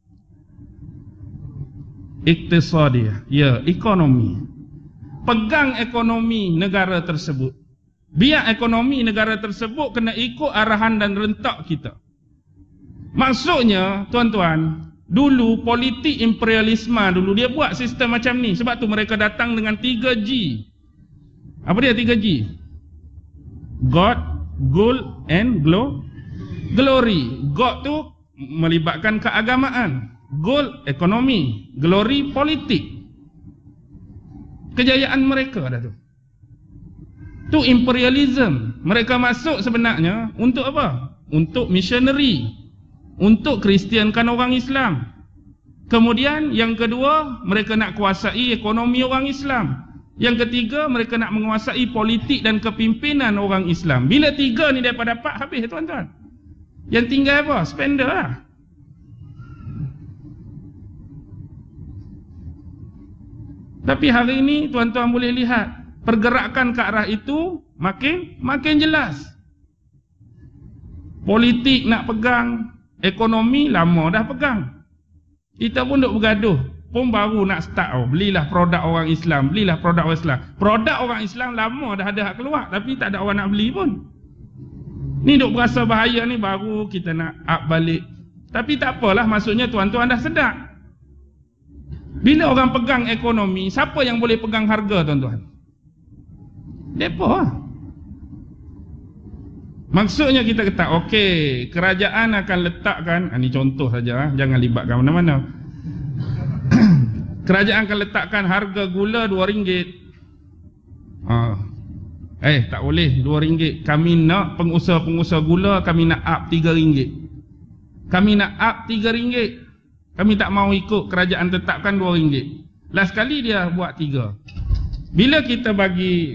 iktisadiyah, ya, ekonomi. Pegang ekonomi negara tersebut. Biar ekonomi negara tersebut kena ikut arahan dan rentak kita. Maksudnya tuan-tuan, dulu politik imperialisme dulu dia buat sistem macam ni. Sebab tu mereka datang dengan tiga G. Apa dia tiga G? God, gold and glow, glory. God tu melibatkan keagamaan, gold ekonomi, glory politik. Kejayaan mereka dah tu. Tu imperialism. Mereka masuk sebenarnya untuk apa? Untuk missionary, untuk kristiankan orang Islam. Kemudian yang kedua, mereka nak kuasai ekonomi orang Islam. Yang ketiga, mereka nak menguasai politik dan kepimpinan orang Islam. Bila tiga ni dapat dapat, habis tuan-tuan. Yang tinggal apa? Spender lah. Tapi hari ini tuan-tuan boleh lihat, pergerakan ke arah itu makin makin jelas. Politik nak pegang, ekonomi lama dah pegang. Kita pun duk bergaduh. Pun baru nak start, oh, belilah produk orang Islam, belilah produk orang Islam. Produk orang Islam lama dah ada hak keluar, tapi tak ada orang nak beli pun. Ni duk berasa bahaya ni, baru kita nak up balik. Tapi tak apalah, maksudnya tuan-tuan dah sedar. Bila orang pegang ekonomi, siapa yang boleh pegang harga tuan-tuan? Depa lah. Maksudnya kita kata, okey, kerajaan akan letakkan, ini contoh saja, jangan libatkan mana-mana. Kerajaan akan letakkan harga gula dua ringgit. Ha. Eh, tak boleh dua ringgit. Kami nak pengusaha-pengusaha gula, kami nak up tiga ringgit. Kami nak up tiga ringgit. Kami tak mau ikut kerajaan tetapkan dua ringgit. Last kali dia buat tiga. Bila kita bagi,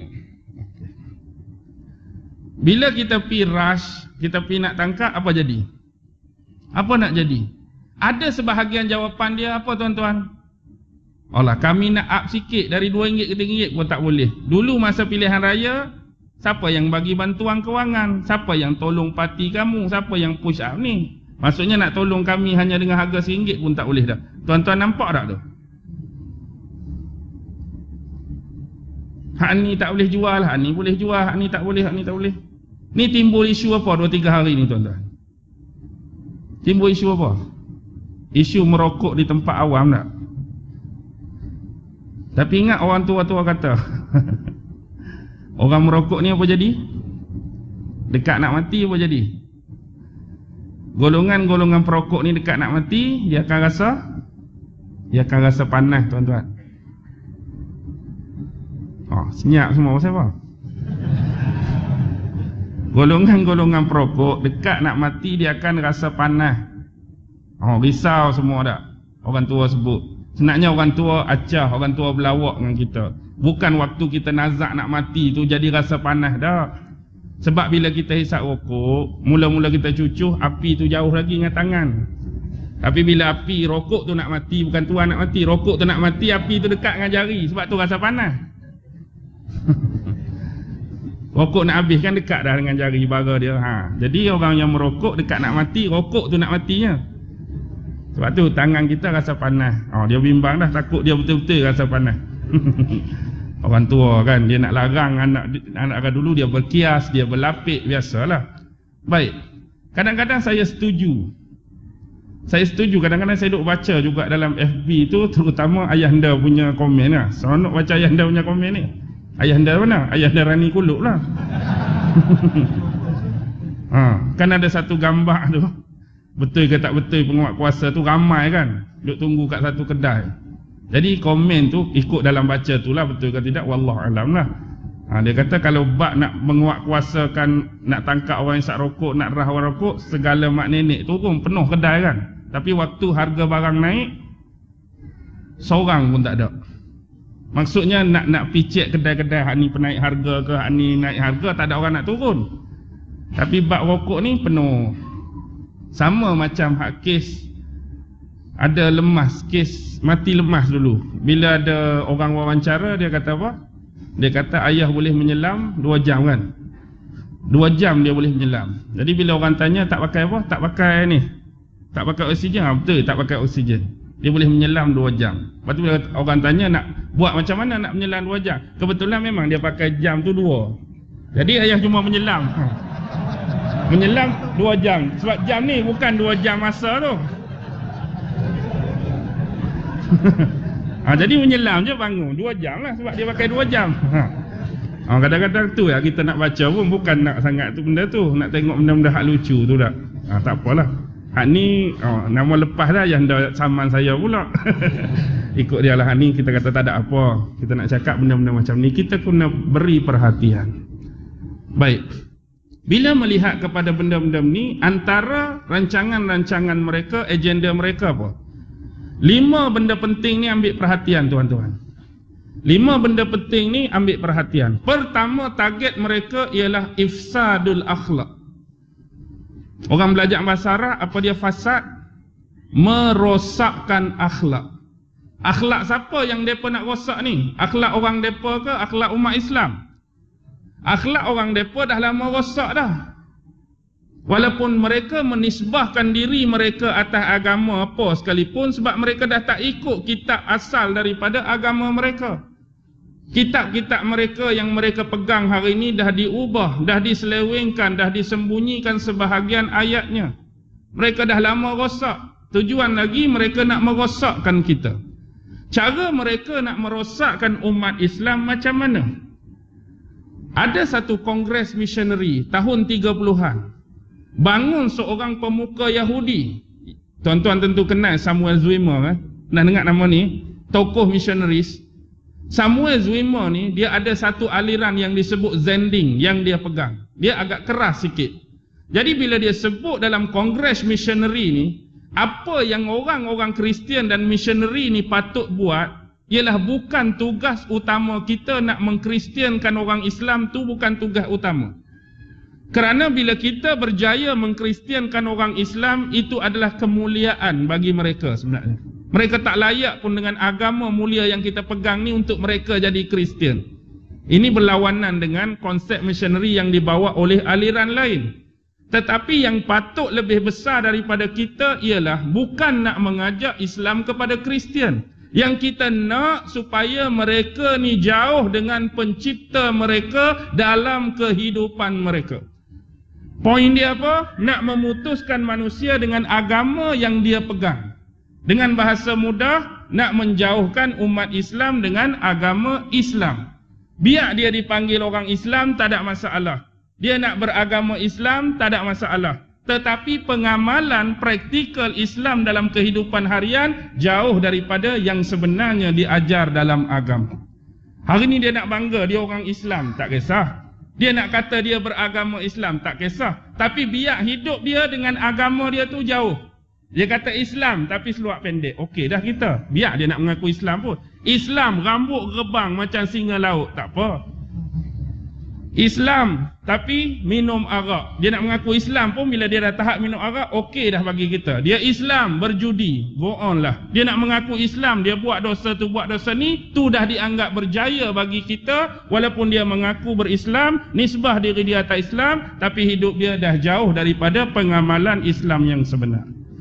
bila kita pi rush, kita pi nak tangkap, apa jadi? Apa nak jadi? Ada sebahagian jawapan dia apa tuan-tuan? Allah, kami nak up sikit dari dua ringgit ke tiga ringgit pun tak boleh. Dulu masa pilihan raya, siapa yang bagi bantuan kewangan? Siapa yang tolong parti kamu? Siapa yang push up ni? Maksudnya nak tolong kami hanya dengan harga seringgit pun tak boleh dah. Tuan-tuan nampak tak tu? Hak ni tak boleh jual, hak ni boleh jual, hak ni tak boleh, hak ni tak boleh. Ni timbul isu apa dua tiga hari ni tuan-tuan? Timbul isu apa? Isu merokok di tempat awam tak? Tapi ingat orang tua-tua kata orang merokok ni apa jadi? Dekat nak mati apa jadi? Golongan-golongan perokok ni dekat nak mati, dia akan rasa Dia akan rasa panas tuan-tuan. Oh, senyap semua pasal apa? Golongan-golongan perokok dekat nak mati dia akan rasa panas. Oh, risau semua dah. Orang tua sebut. Senaknya orang tua acah, orang tua berlawak dengan kita. Bukan waktu kita nazak nak mati tu jadi rasa panas dah. Sebab bila kita hisap rokok, mula-mula kita cucuh, api tu jauh lagi dengan tangan. Tapi bila api rokok tu nak mati, bukan tuan nak mati, rokok tu nak mati, api tu dekat dengan jari. Sebab tu rasa panas. Rokok nak habis kan dekat dah dengan jari bara dia. Ha. Jadi orang yang merokok dekat nak mati, rokok tu nak matinya. Sebab tu tangan kita rasa panas. Oh, dia bimbang dah, takut dia betul-betul rasa panas. Orang tua kan, dia nak larang anak anak dulu, dia berkias, dia berlapik, biasalah. Baik. Kadang-kadang saya setuju. Saya setuju, kadang-kadang saya duk baca juga dalam F B tu, terutama ayahanda punya komen lah. Seronok baca ayahanda punya komen ni. Ayahanda mana? Ayahanda Rani Kuluk lah. Ha, kan ada satu gambar tu. Betul ke tak betul penguat kuasa tu ramai kan, duk tunggu kat satu kedai. Jadi komen tu ikut dalam baca tu lah, betul ke tidak wallahu alam lah. Ha, dia kata kalau bab nak menguat kuasakan, nak tangkap orang yang isap rokok, nak rah orang rokok, segala mak nenek tu pun penuh kedai kan. Tapi waktu harga barang naik, seorang pun tak ada. Maksudnya nak nak picit kedai-kedai, hak ni penaik harga ke, hak ni naik harga, tak ada orang nak turun. Tapi bab rokok ni penuh. Sama macam hak kes ada lemas, kes mati lemas dulu. Bila ada orang wawancara, dia kata apa? Dia kata ayah boleh menyelam dua jam kan. Dua jam dia boleh menyelam. Jadi bila orang tanya tak pakai apa? Tak pakai ni, tak pakai oksigen. Ha, betul, tak pakai oksigen. Dia boleh menyelam dua jam. Lepas tu bila orang tanya nak buat macam mana nak menyelam dua jam, kebetulan memang dia pakai jam tu dua. Jadi ayah cuma menyelam. Ha. Menyelam dua jam. Sebab jam ni bukan dua jam masa tu. Ha, jadi menyelam je bangun dua jam lah, sebab dia pakai dua jam. Ha. Ha, kadang-kadang tu ya kita nak baca pun bukan nak sangat tu benda tu, nak tengok benda-benda hak lucu tu dah. Ha, tak apalah. Hak ni oh, nama lepas dah yang dah saman saya pula. Ikut dia lah. Hak ni kita kata tak ada apa. Kita nak cakap benda-benda macam ni, kita kena beri perhatian. Baik. Bila melihat kepada benda-benda ni, antara rancangan-rancangan mereka, agenda mereka apa? Lima benda penting ni ambil perhatian tuan-tuan. Lima benda penting ni ambil perhatian. Pertama, target mereka ialah ifsadul akhlak. Orang belajar bahasa Arab, apa dia fasad? Merosakkan akhlak. Akhlak siapa yang mereka nak rosak ni? Akhlak orang mereka ke akhlak umat Islam? Akhlak orang mereka dah lama rosak dah. Walaupun mereka menisbahkan diri mereka atas agama apa sekalipun, sebab mereka dah tak ikut kitab asal daripada agama mereka. Kitab-kitab mereka yang mereka pegang hari ini dah diubah, dah diselewengkan, dah disembunyikan sebahagian ayatnya. Mereka dah lama rosak. Tujuan lagi mereka nak merosakkan kita. Cara mereka nak merosakkan umat Islam macam mana? Ada satu kongres missionary tahun tiga puluhan. Bangun seorang pemuka Yahudi. Tuan-tuan tentu kenal Samuel Zwimmer kan? Pernah dengar nama ni? Tokoh missionaries. Samuel Zwimmer ni, dia ada satu aliran yang disebut Zending yang dia pegang. Dia agak keras sikit. Jadi bila dia sebut dalam kongres missionary ni, apa yang orang-orang Kristian dan missionary ni patut buat, ialah bukan tugas utama kita nak mengkristiankan orang Islam, tu bukan tugas utama. Kerana bila kita berjaya mengkristiankan orang Islam, itu adalah kemuliaan bagi mereka sebenarnya. Mereka tak layak pun dengan agama mulia yang kita pegang ni untuk mereka jadi Kristian. Ini berlawanan dengan konsep missionary yang dibawa oleh aliran lain. Tetapi yang patut lebih besar daripada kita ialah bukan nak mengajak Islam kepada Kristian. Yang kita nak supaya mereka ni jauh dengan pencipta mereka dalam kehidupan mereka. Poin dia apa? Nak memutuskan manusia dengan agama yang dia pegang. Dengan bahasa mudah, nak menjauhkan umat Islam dengan agama Islam. Biar dia dipanggil orang Islam, tak ada masalah. Dia nak beragama Islam, tak ada masalah. Tetapi pengamalan praktikal Islam dalam kehidupan harian jauh daripada yang sebenarnya diajar dalam agama. Hari ni dia nak bangga dia orang Islam, tak kisah. Dia nak kata dia beragama Islam, tak kisah. Tapi biar hidup dia dengan agama dia tu jauh. Dia kata Islam tapi seluar pendek. Okey dah kita. Biar dia nak mengaku Islam pun. Islam rambut rebang macam singa laut, tak apa. Islam tapi minum arak. Dia nak mengaku Islam pun bila dia dah tahap minum arak, okey dah bagi kita. Dia Islam berjudi, go on lah. Dia nak mengaku Islam, dia buat dosa tu, buat dosa ni, tu dah dianggap berjaya bagi kita. Walaupun dia mengaku berislam, nisbah diri dia atas Islam, tapi hidup dia dah jauh daripada pengamalan Islam yang sebenar.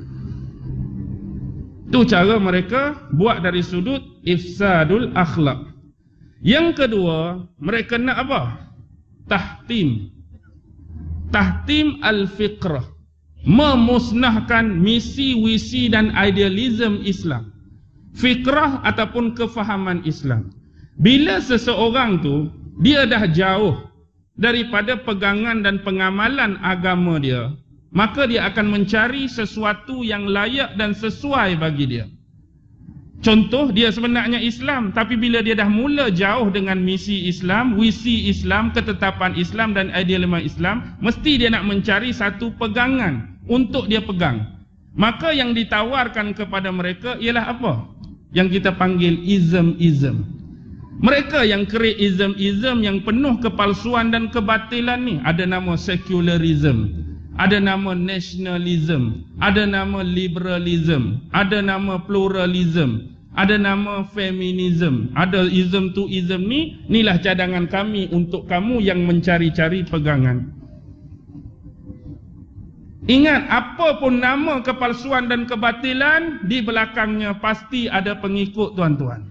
Tu cara mereka buat dari sudut ifsadul akhlak. Yang kedua, mereka nak apa? Tahtim. Tahtim al-fiqrah. Memusnahkan misi, visi dan idealism Islam. Fikrah ataupun kefahaman Islam. Bila seseorang tu, dia dah jauh daripada pegangan dan pengamalan agama dia, maka dia akan mencari sesuatu yang layak dan sesuai bagi dia. Contoh, dia sebenarnya Islam, tapi bila dia dah mula jauh dengan misi Islam, visi Islam, ketetapan Islam dan idealisme Islam, mesti dia nak mencari satu pegangan untuk dia pegang. Maka yang ditawarkan kepada mereka ialah apa? Yang kita panggil ism-ism. Mereka yang create ism-ism yang penuh kepalsuan dan kebatilan ni, ada nama secularism, ada nama nationalism, ada nama liberalism, ada nama pluralism, ada nama feminism, ada ism tu ism ni. Inilah cadangan kami untuk kamu yang mencari-cari pegangan. Ingat, apapun nama kepalsuan dan kebatilan, di belakangnya pasti ada pengikut, tuan-tuan.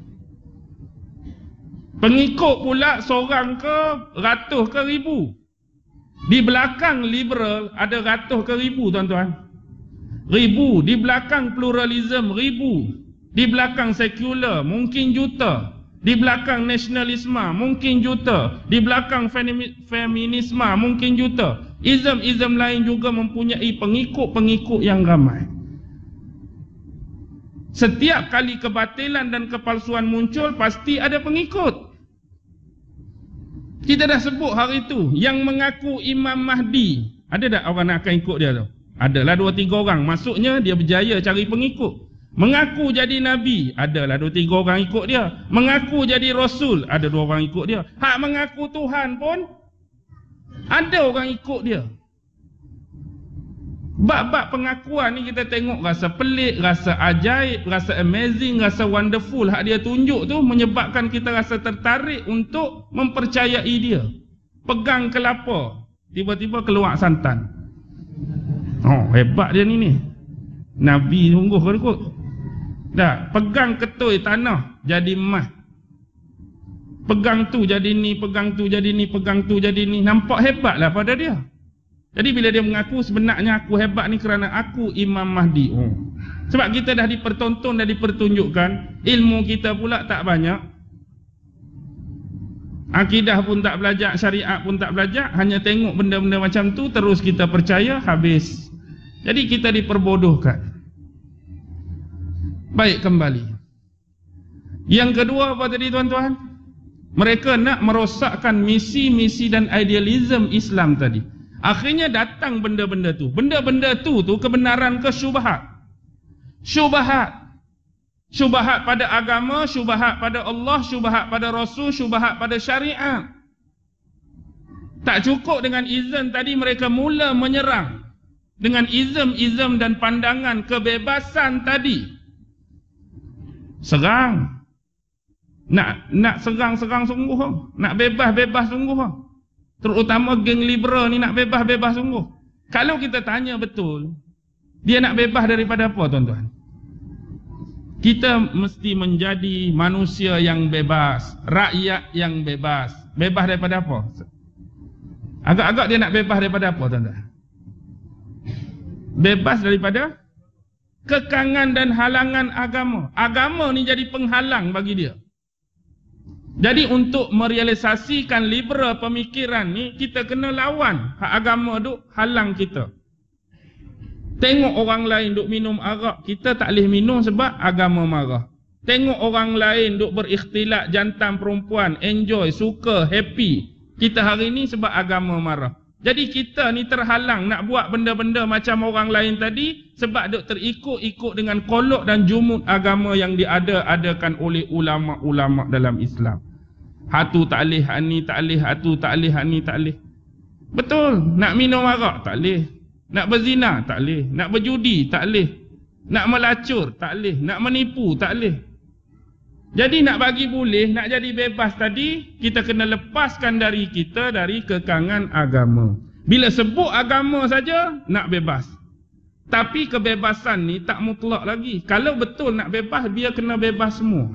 Pengikut pula seorang ke ratus ke ribu. Di belakang liberal ada ratus ke ribu, tuan-tuan. Ribu. Di belakang pluralism ribu. Di belakang sekular mungkin juta. Di belakang nasionalisme mungkin juta. Di belakang feminisme mungkin juta. Ism-ism lain juga mempunyai pengikut-pengikut yang ramai. Setiap kali kebatilan dan kepalsuan muncul, pasti ada pengikut. Kita dah sebut hari itu, yang mengaku Imam Mahdi, ada tak orang nak akan ikut dia tu? Adalah dua tiga orang. Maksudnya dia berjaya cari pengikut. Mengaku jadi Nabi, adalah dua tiga orang ikut dia. Mengaku jadi Rasul, ada dua orang ikut dia. Hak mengaku Tuhan pun ada orang ikut dia. Bab-bab pengakuan ni kita tengok rasa pelik, rasa ajaib, rasa amazing, rasa wonderful. Hak dia tunjuk tu menyebabkan kita rasa tertarik untuk mempercayai dia. Pegang kelapa, tiba-tiba keluar santan. Oh, hebat dia ni ni. Nabi sungguh kau ikut. Dah, pegang ketui tanah jadi emas. Pegang tu jadi ni, pegang tu jadi ni, pegang tu jadi ni. Nampak hebatlah pada dia. Jadi bila dia mengaku sebenarnya aku hebat ni kerana aku Imam Mahdi. Oh. Sebab kita dah dipertonton dan dipertunjukkan, ilmu kita pula tak banyak. Akidah pun tak belajar, syariat pun tak belajar, hanya tengok benda-benda macam tu terus kita percaya, habis. Jadi kita diperbodohkan. Baik, kembali. Yang kedua apa tadi, tuan-tuan? Mereka nak merosakkan misi-misi dan idealism Islam tadi. Akhirnya datang benda-benda tu. Benda-benda tu tu kebenaran ke syubhat? Syubhat. Syubhat pada agama, syubhat pada Allah, syubhat pada Rasul, syubhat pada syariat. Tak cukup dengan izm tadi, mereka mula menyerang dengan izm-izm dan pandangan kebebasan tadi. Serang. Nak nak serang-serang sungguh. Nak bebas-bebas sungguh. Terutama geng liberal ni nak bebas-bebas sungguh. Kalau kita tanya betul, dia nak bebas daripada apa, tuan-tuan? Kita mesti menjadi manusia yang bebas, rakyat yang bebas. Bebas daripada apa? Agak-agak dia nak bebas daripada apa, tuan-tuan? Bebas daripada kekangan dan halangan agama. Agama ni jadi penghalang bagi dia. Jadi untuk merealisasikan liberal pemikiran ni, kita kena lawan hak agama duk halang kita. Tengok orang lain duk minum arak, kita tak boleh minum sebab agama marah. Tengok orang lain duk berikhtilat jantan perempuan, enjoy, suka, happy. Kita hari ni sebab agama marah. Jadi kita ni terhalang nak buat benda-benda macam orang lain tadi sebab duk terikut-ikut dengan kolok dan jumud agama yang diada-adakan oleh ulama-ulama dalam Islam. Hatu tak boleh, hak ni tak boleh, hatu tak boleh, hak ni tak boleh. Betul, nak minum arak tak boleh. Nak berzina tak boleh, nak berjudi tak boleh. Nak melacur tak boleh, nak menipu tak boleh. Jadi nak bagi boleh, nak jadi bebas tadi, kita kena lepaskan dari kita dari kekangan agama. Bila sebut agama saja, nak bebas. Tapi kebebasan ni tak mutlak lagi. Kalau betul nak bebas, dia kena bebas semua.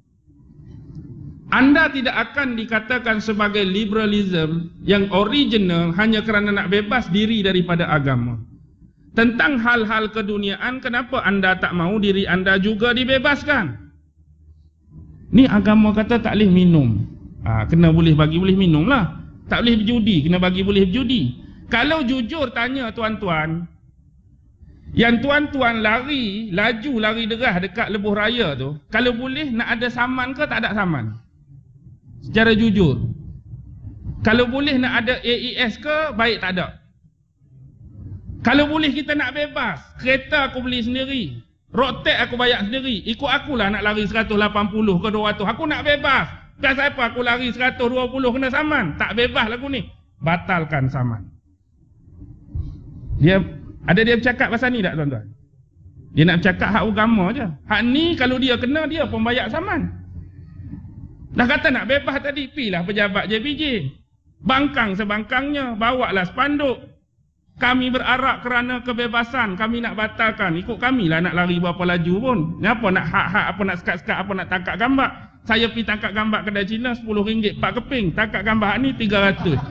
Anda tidak akan dikatakan sebagai liberalism yang original hanya kerana nak bebas diri daripada agama. Tentang hal-hal keduniaan, kenapa anda tak mahu diri anda juga dibebaskan? Ni agama kata tak boleh minum. Ha, kena boleh bagi boleh minum lah. Tak boleh berjudi, kena bagi boleh berjudi. Kalau jujur tanya tuan-tuan, yang tuan-tuan lari, laju lari derah dekat lebuh raya tu, kalau boleh nak ada saman ke tak ada saman? Secara jujur. Kalau boleh nak ada A E S ke, baik tak ada. Kalau boleh kita nak bebas, kereta aku beli sendiri. Road tax aku bayar sendiri. Ikut akulah nak lari seratus lapan puluh ke dua ratus. Aku nak bebas. Biasa apa aku lari seratus dua puluh kena saman? Tak bebas lagu ni. Batalkan saman. Dia ada dia bercakap pasal ni tak tuan-tuan? Dia nak bercakap hak agama je. Hak ni kalau dia kena, dia pun bayar saman. Dah kata nak bebas tadi, pilah pejabat J B J. Bangkang sebangkangnya, bawalah spanduk. Kami berarak kerana kebebasan, kami nak batalkan. Ikut kami lah nak lari berapa laju pun. Kenapa nak hak-hak, apa nak sekat-sekat, apa nak tangkap gambar. Saya pergi tangkap gambar kedai Cina sepuluh ringgit, empat keping. Tangkap gambar ni tiga ratus.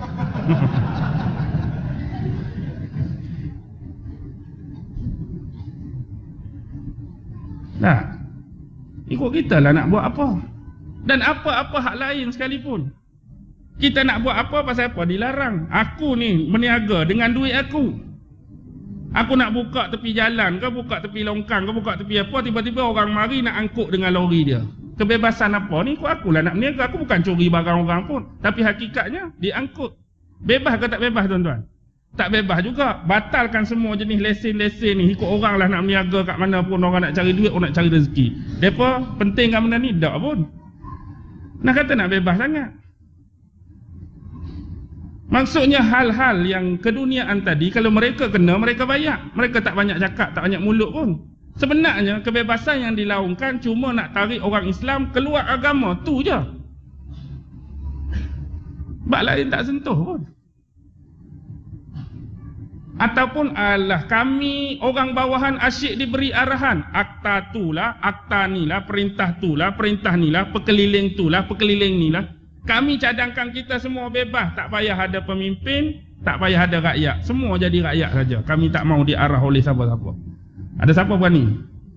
Nah, ikut kita lah nak buat apa. Dan apa-apa hak lain sekalipun. Kita nak buat apa, pasal apa? Dilarang. Aku ni meniaga dengan duit aku. Aku nak buka tepi jalan ke, buka tepi longkang ke, buka tepi apa, tiba-tiba orang mari nak angkut dengan lori dia. Kebebasan apa ni? Aku akulah nak meniaga. Aku bukan curi barang orang pun. Tapi hakikatnya, diangkut. Bebas ke tak bebas tuan-tuan? Tak bebas juga. Batalkan semua jenis lesen-lesen ni. Ikut orang lah nak meniaga kat mana pun. Orang nak cari duit, orang nak cari rezeki. Mereka penting kat benda ni? Tak pun. Nak kata nak bebas sangat. Maksudnya hal-hal yang keduniaan tadi, kalau mereka kena, mereka bayar. Mereka tak banyak cakap, tak banyak mulut pun. Sebenarnya kebebasan yang dilaungkan cuma nak tarik orang Islam keluar agama, tu je. Bak lain tak sentuh pun. Ataupun alah kami orang bawahan asyik diberi arahan. Akta tu lah, akta ni lah, perintah tu lah, perintah ni lah, pekeliling tu lah, pekeliling ni lah. Kami cadangkan kita semua bebas. Tak payah ada pemimpin, tak payah ada rakyat. Semua jadi rakyat saja. Kami tak mau diarah oleh siapa-siapa. Ada siapa berani?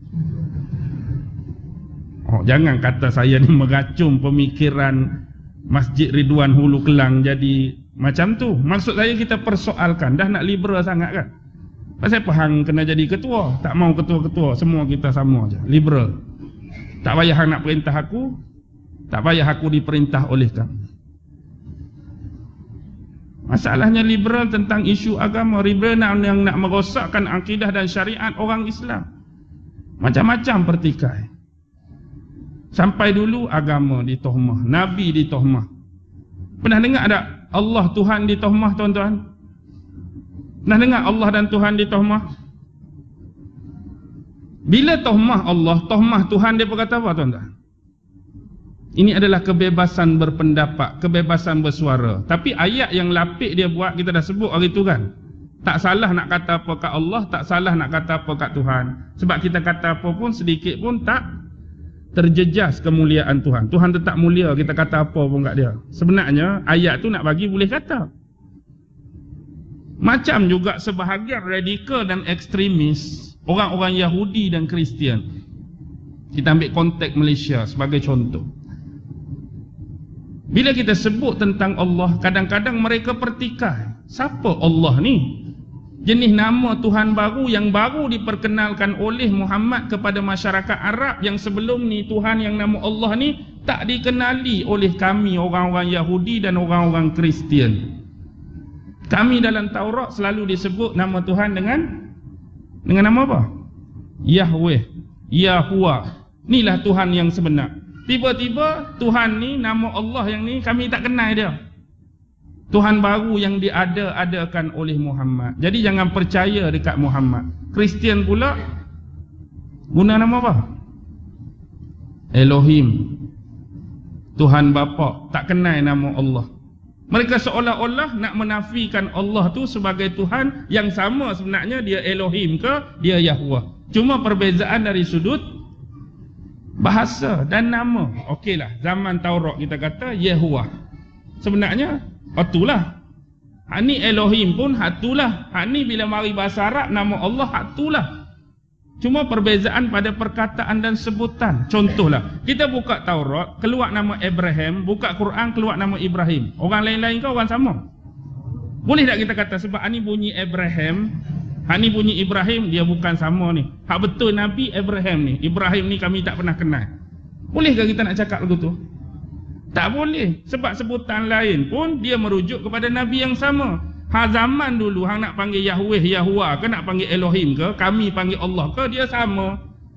Oh, jangan kata saya ni meracun pemikiran Masjid Ridwan Hulu Kelang jadi macam tu. Maksud saya kita persoalkan. Dah nak liberal sangat kan? Pasal apa hang kena jadi ketua? Tak mau ketua-ketua. Semua kita sama je. Liberal. Tak payah hang nak perintah aku. Tak payah aku diperintah oleh kamu. Masalahnya liberal tentang isu agama. Liberal yang nak merosakkan akidah dan syariat orang Islam. Macam-macam pertikai. Sampai dulu agama ditohmah, Nabi ditohmah. Pernah dengar tak Allah Tuhan ditohmah tuan-tuan? Pernah dengar Allah dan Tuhan ditohmah? Bila tohmah Allah, tohmah Tuhan, dia berkata apa tuan-tuan? Ini adalah kebebasan berpendapat, kebebasan bersuara. Tapi ayat yang lapik dia buat, kita dah sebut hari tu kan. Tak salah nak kata apa kat Allah, tak salah nak kata apa kat Tuhan. Sebab kita kata apa pun, sedikit pun tak terjejas kemuliaan Tuhan. Tuhan tetap mulia, kita kata apa pun kat dia. Sebenarnya ayat tu nak bagi boleh kata. Macam juga sebahagian radikal dan ekstremis, orang-orang Yahudi dan Kristian. Kita ambil konteks Malaysia sebagai contoh. Bila kita sebut tentang Allah, kadang-kadang mereka pertikai. Siapa Allah ni? Jenis nama Tuhan baru yang baru diperkenalkan oleh Muhammad kepada masyarakat Arab, yang sebelum ni Tuhan yang nama Allah ni tak dikenali oleh kami orang-orang Yahudi dan orang-orang Kristian. Kami dalam Taurat selalu disebut nama Tuhan dengan dengan nama apa? Yahweh, Yahuwah. Inilah Tuhan yang sebenar. Tiba-tiba Tuhan ni, nama Allah yang ni kami tak kenal dia. Tuhan baru yang diada-adakan oleh Muhammad. Jadi jangan percaya dekat Muhammad. Kristian pula guna nama apa? Elohim, Tuhan Bapa, tak kenal nama Allah. Mereka seolah-olah nak menafikan Allah tu sebagai Tuhan yang sama, sebenarnya dia Elohim ke dia Yahuwah. Cuma perbezaan dari sudut bahasa dan nama. Okeylah, zaman Taurat kita kata Yahuwah. Sebenarnya itulah. Hak ni Elohim pun hatulah. Hak ni bila mari bahasa Arab nama Allah hatulah. Cuma perbezaan pada perkataan dan sebutan. Contohlah, kita buka Taurat, keluar nama Abraham, buka Quran, keluar nama Ibrahim. Orang lain-lain ke orang sama? Boleh tak kita kata sebab ni bunyi Abraham, hak ni bunyi Ibrahim, dia bukan sama ni. Hak betul Nabi Abraham ni, Ibrahim ni kami tak pernah kenal. Bolehkah kita nak cakap begitu? Tak boleh. Sebab sebutan lain pun dia merujuk kepada Nabi yang sama. Ha, zaman dulu hang nak panggil Yahweh, Yahuwah ke, nak panggil Elohim ke, kami panggil Allah ke, dia sama.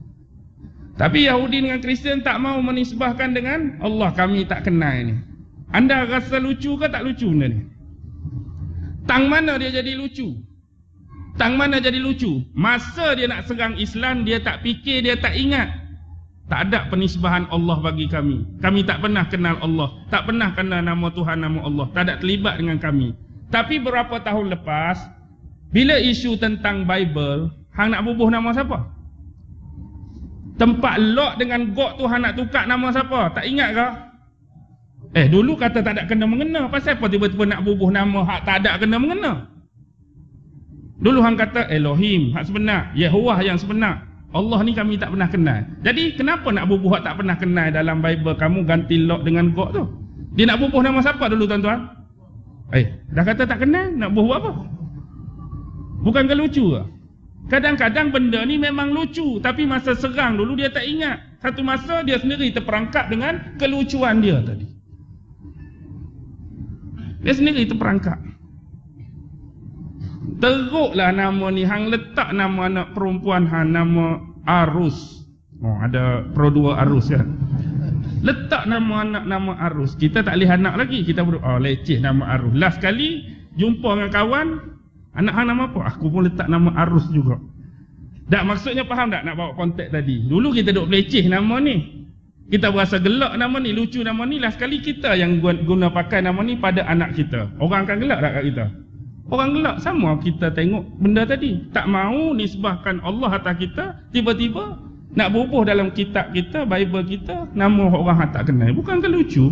Tapi Yahudi dengan Kristian tak mau menisbahkan dengan Allah, kami tak kenal ni. Anda rasa lucu ke tak lucu benda ni? Tang mana dia jadi lucu? Tang mana jadi lucu? Masa dia nak serang Islam, dia tak fikir, dia tak ingat. Tak ada penisbahan Allah bagi kami. Kami tak pernah kenal Allah, tak pernah kenal nama Tuhan, nama Allah, tak ada terlibat dengan kami. Tapi berapa tahun lepas, bila isu tentang Bible, hang nak bubuh nama siapa? Tempat lot dengan God tu hang nak tukar nama siapa? Tak ingat ke? Eh, dulu kata tak ada kena mengena. Pasal apa tiba-tiba nak bubuh nama hak tak ada kena mengena? Dulu hang kata Elohim, hak sebenar, Yahuwah yang sebenar. Allah ni kami tak pernah kenal. Jadi kenapa nak bubuh hak tak pernah kenal dalam Bible, kamu ganti lot dengan God tu? Dia nak bubuh nama siapa dulu tuan-tuan? Eh, dah kata tak kenal, nak bubuh apa? Bukan ke lucu ke? Kadang-kadang benda ni memang lucu, tapi masa serang dulu dia tak ingat. Satu masa dia sendiri terperangkap dengan kelucuan dia tadi. Dia sendiri terperangkap. Teruklah nama ni, hang letak nama anak perempuan hang nama Arus. Oh, ada pro dua Arus kan? Letak nama anak nama Arus. Kita tak boleh anak lagi. Kita ber oh leceh nama Arus. Last kali jumpa dengan kawan, anak hang nama apa? Aku pun letak nama Arus juga. Tak, maksudnya faham tak nak bawa konteks tadi? Dulu kita duk leceh nama ni. Kita berasa gelak nama ni, lucu nama ni. Last kali kita yang guna pakai nama ni pada anak kita. Orang akan gelak tak kat kita? Orang gelak. Sama kita tengok benda tadi. Tak mau nisbahkan Allah atas kita, tiba-tiba nak bubuh dalam kitab kita, Bible kita, nama orang yang tak kenal. Bukan ke lucu?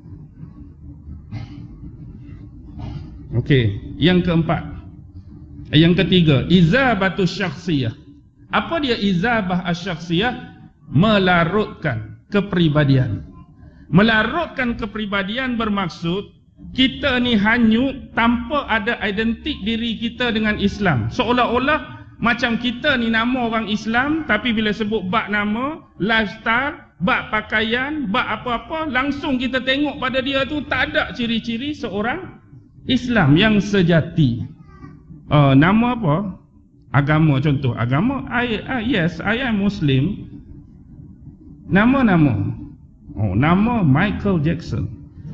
Okey, yang keempat. Yang ketiga, izabatus syakhsiyah. Apa dia izabah asyakhsiyah? Melarutkan kepribadian. Melarutkan kepribadian bermaksud kita ni hanyut tanpa ada identik diri kita dengan Islam. Seolah-olah macam kita ni nama orang Islam, tapi bila sebut bab nama, lifestyle, bab pakaian, bab apa-apa, langsung kita tengok pada dia tu tak ada ciri-ciri seorang Islam yang sejati. Uh, nama apa? Agama, contoh agama, I, uh, yes, I am Muslim. Nama-nama. Oh, nama Michael Jackson.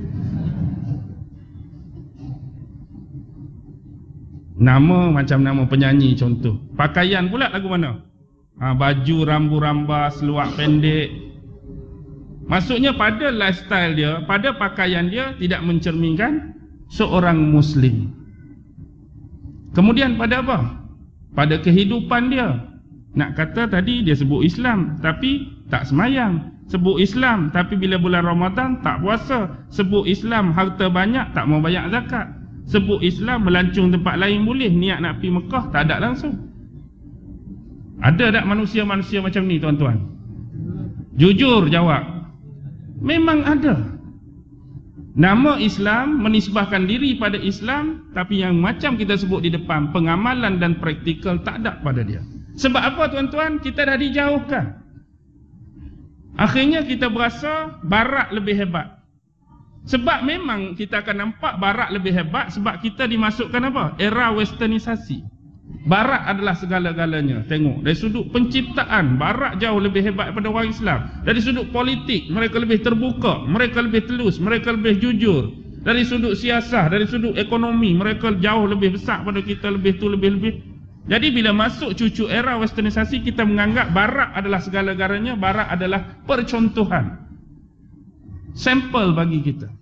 Nama macam nama penyanyi contoh. Pakaian pula lagu mana? Ha, baju rambu-rambas, seluar pendek. Maksudnya pada lifestyle dia, pada pakaian dia tidak mencerminkan seorang Muslim. Kemudian pada apa? Pada kehidupan dia. Nak kata tadi dia sebut Islam tapi tak semayang. Sebut Islam tapi bila bulan Ramadan tak puasa. Sebut Islam harta banyak tak mau bayar zakat. Sebut Islam melancung tempat lain boleh, niat nak pergi Mekah tak ada langsung. Ada tak manusia-manusia macam ni tuan-tuan? Jujur jawab. Memang ada. Nama Islam, menisbahkan diri pada Islam, tapi yang macam kita sebut di depan, pengamalan dan praktikal tak ada pada dia. Sebab apa tuan-tuan? Kita dah dijauhkan. Akhirnya kita berasa Barat lebih hebat. Sebab memang kita akan nampak Barat lebih hebat sebab kita dimasukkan apa? Era westernisasi. Barat adalah segala-galanya. Tengok, dari sudut penciptaan, Barat jauh lebih hebat daripada orang Islam. Dari sudut politik, mereka lebih terbuka, mereka lebih telus, mereka lebih jujur. Dari sudut siasah, dari sudut ekonomi, mereka jauh lebih besar pada kita, lebih tu, lebih-lebih. Jadi bila masuk cucu era westernisasi, kita menganggap Barat adalah segala-galanya, Barat adalah percontohan, sampel bagi kita.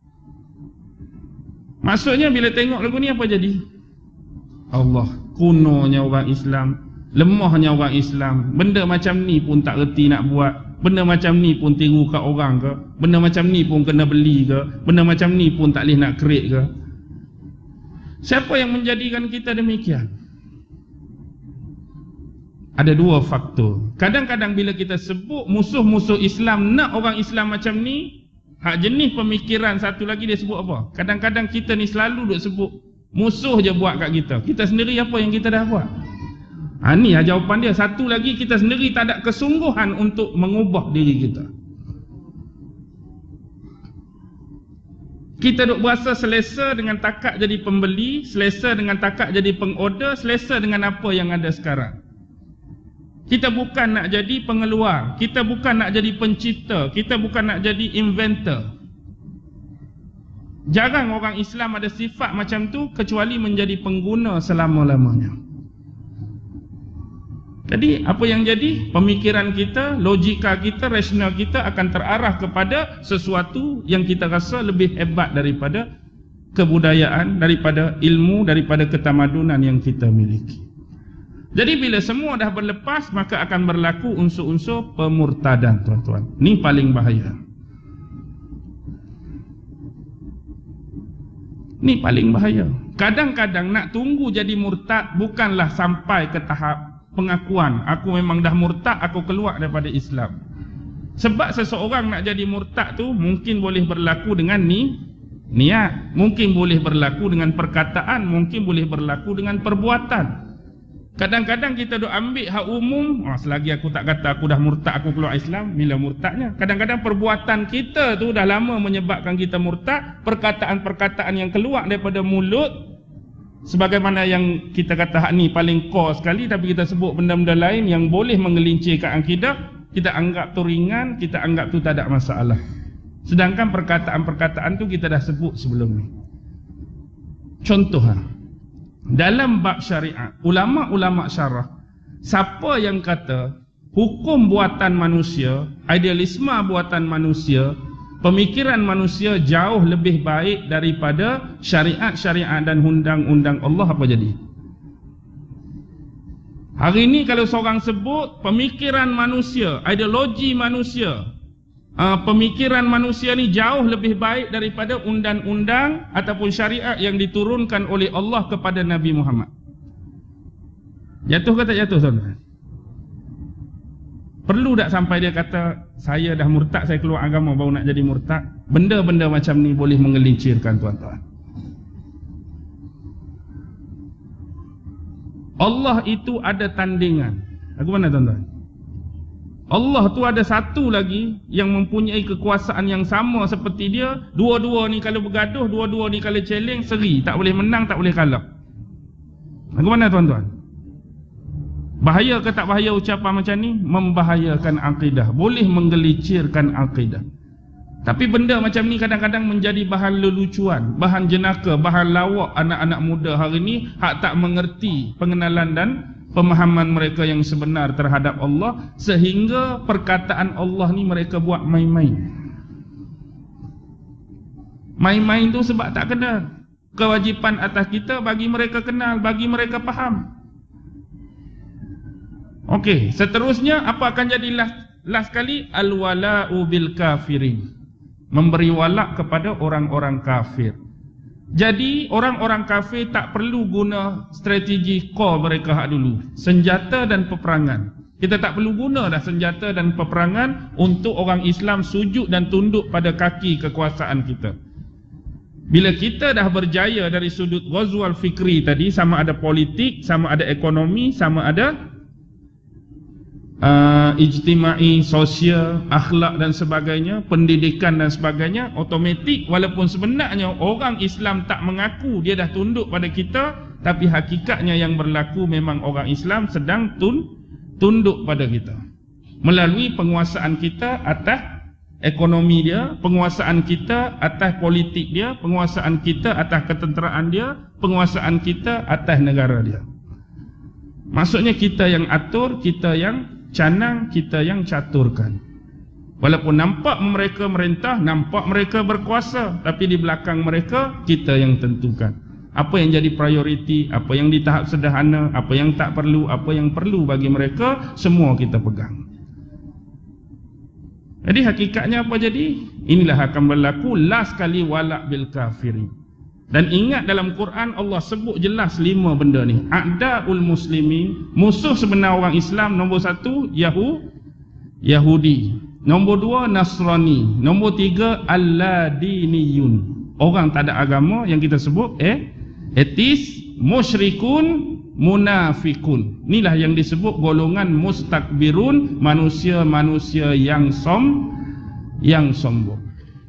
Maksudnya bila tengok lagu ni apa jadi? Allah, kunonya orang Islam, lemahnya orang Islam, benda macam ni pun tak reti nak buat, benda macam ni pun tiru kat orang ke, benda macam ni pun kena beli ke, benda macam ni pun tak boleh nak create ke. Siapa yang menjadikan kita demikian? Ada dua faktor. Kadang-kadang bila kita sebut musuh-musuh Islam nak orang Islam macam ni, hak jenis pemikiran satu lagi dia sebut apa? Kadang-kadang kita ni selalu duk sebut musuh je buat kat kita. Kita sendiri apa yang kita dah buat? Ha, ni lah jawapan dia. Satu lagi, kita sendiri tak ada kesungguhan untuk mengubah diri kita. Kita duk berasa selesa dengan takat jadi pembeli, selesa dengan takat jadi pengorder, selesa dengan apa yang ada sekarang. Kita bukan nak jadi pengeluar, kita bukan nak jadi pencipta, kita bukan nak jadi inventor. Jarang orang Islam ada sifat macam tu kecuali menjadi pengguna selama-lamanya. Jadi apa yang jadi? Pemikiran kita, logika kita, rasional kita akan terarah kepada sesuatu yang kita rasa lebih hebat daripada kebudayaan, daripada ilmu, daripada ketamadunan yang kita miliki. Jadi bila semua dah berlepas, maka akan berlaku unsur-unsur pemurtadan, tuan-tuan. Ni paling bahaya. Ni paling bahaya. Kadang-kadang nak tunggu jadi murtad bukanlah sampai ke tahap pengakuan, aku memang dah murtad, aku keluar daripada Islam. Sebab seseorang nak jadi murtad tu mungkin boleh berlaku dengan ni niat, mungkin boleh berlaku dengan perkataan, mungkin boleh berlaku dengan perbuatan. Kadang-kadang kita duk ambil hak umum, oh, selagi aku tak kata aku dah murtad, aku keluar Islam, bila murtadnya? Kadang-kadang perbuatan kita tu dah lama menyebabkan kita murtad, perkataan-perkataan yang keluar daripada mulut, sebagaimana yang kita kata hak ni paling core sekali, tapi kita sebut benda-benda lain yang boleh menggelincirkan akidah, kita anggap tu ringan, kita anggap tu tak ada masalah. Sedangkan perkataan-perkataan tu kita dah sebut sebelum ni. Contoh, dalam bab syariat, ulama-ulama syarah, siapa yang kata hukum buatan manusia, idealisme buatan manusia, pemikiran manusia jauh lebih baik daripada syariat-syariat dan undang-undang Allah, apa jadi? Hari ini kalau seorang sebut pemikiran manusia, ideologi manusia, Uh, pemikiran manusia ni jauh lebih baik daripada undang-undang ataupun syariat yang diturunkan oleh Allah kepada Nabi Muhammad. Jatuh ke tak jatuh, tuan-tuan? Perlu tak sampai dia kata saya dah murtad, saya keluar agama baru nak jadi murtad? Benda-benda macam ni boleh menggelincirkan, tuan-tuan. Allah itu ada tandingan. Aku mana, tuan-tuan? Allah tu ada satu lagi yang mempunyai kekuasaan yang sama seperti dia. Dua-dua ni kalau bergaduh, dua-dua ni kalau celeng, seri. Tak boleh menang, tak boleh kalah. Aku mana, tuan-tuan? Bahaya ke tak bahaya ucapan macam ni? Membahayakan akidah, boleh menggelincirkan akidah. Tapi benda macam ni kadang-kadang menjadi bahan lelucuan, bahan jenaka, bahan lawak anak-anak muda hari ni hak tak mengerti pengenalan dan pemahaman mereka yang sebenar terhadap Allah, sehingga perkataan Allah ni mereka buat main-main. Main-main tu sebab tak kenal. Kewajipan atas kita bagi mereka kenal, bagi mereka faham. Okey, seterusnya apa akan jadi last, last kali? Al-wala'u bil kafirin. Memberi walak kepada orang-orang kafir. Jadi orang-orang kafir tak perlu guna strategi core mereka hak dulu, senjata dan peperangan. Kita tak perlu guna dah senjata dan peperangan untuk orang Islam sujud dan tunduk pada kaki kekuasaan kita. Bila kita dah berjaya dari sudut ghazwal fikri tadi, sama ada politik, sama ada ekonomi, sama ada uh, ijtimai, sosial, akhlak dan sebagainya, pendidikan dan sebagainya, automatik walaupun sebenarnya orang Islam tak mengaku dia dah tunduk pada kita, tapi hakikatnya yang berlaku memang orang Islam sedang tun, tunduk pada kita melalui penguasaan kita atas ekonomi dia, penguasaan kita atas politik dia, penguasaan kita atas ketenteraan dia, penguasaan kita atas negara dia. Maksudnya kita yang atur, kita yang canang, kita yang caturkan. Walaupun nampak mereka merintah, nampak mereka berkuasa, tapi di belakang mereka kita yang tentukan apa yang jadi prioriti, apa yang di tahap sederhana, apa yang tak perlu, apa yang perlu bagi mereka, semua kita pegang. Jadi hakikatnya apa jadi? Inilah akan berlaku last kali walak bil kafirin. Dan ingat dalam Quran Allah sebut jelas lima benda ni. A'daul muslimin, musuh sebenar orang Islam. Nombor satu, Yahu, Yahudi. Nombor dua, Nasrani. Nombor tiga, Alladiniyun, orang tak ada agama yang kita sebut eh etis, musyrikun, munafikun. Inilah yang disebut golongan mustakbirun, manusia-manusia yang som yang sombong.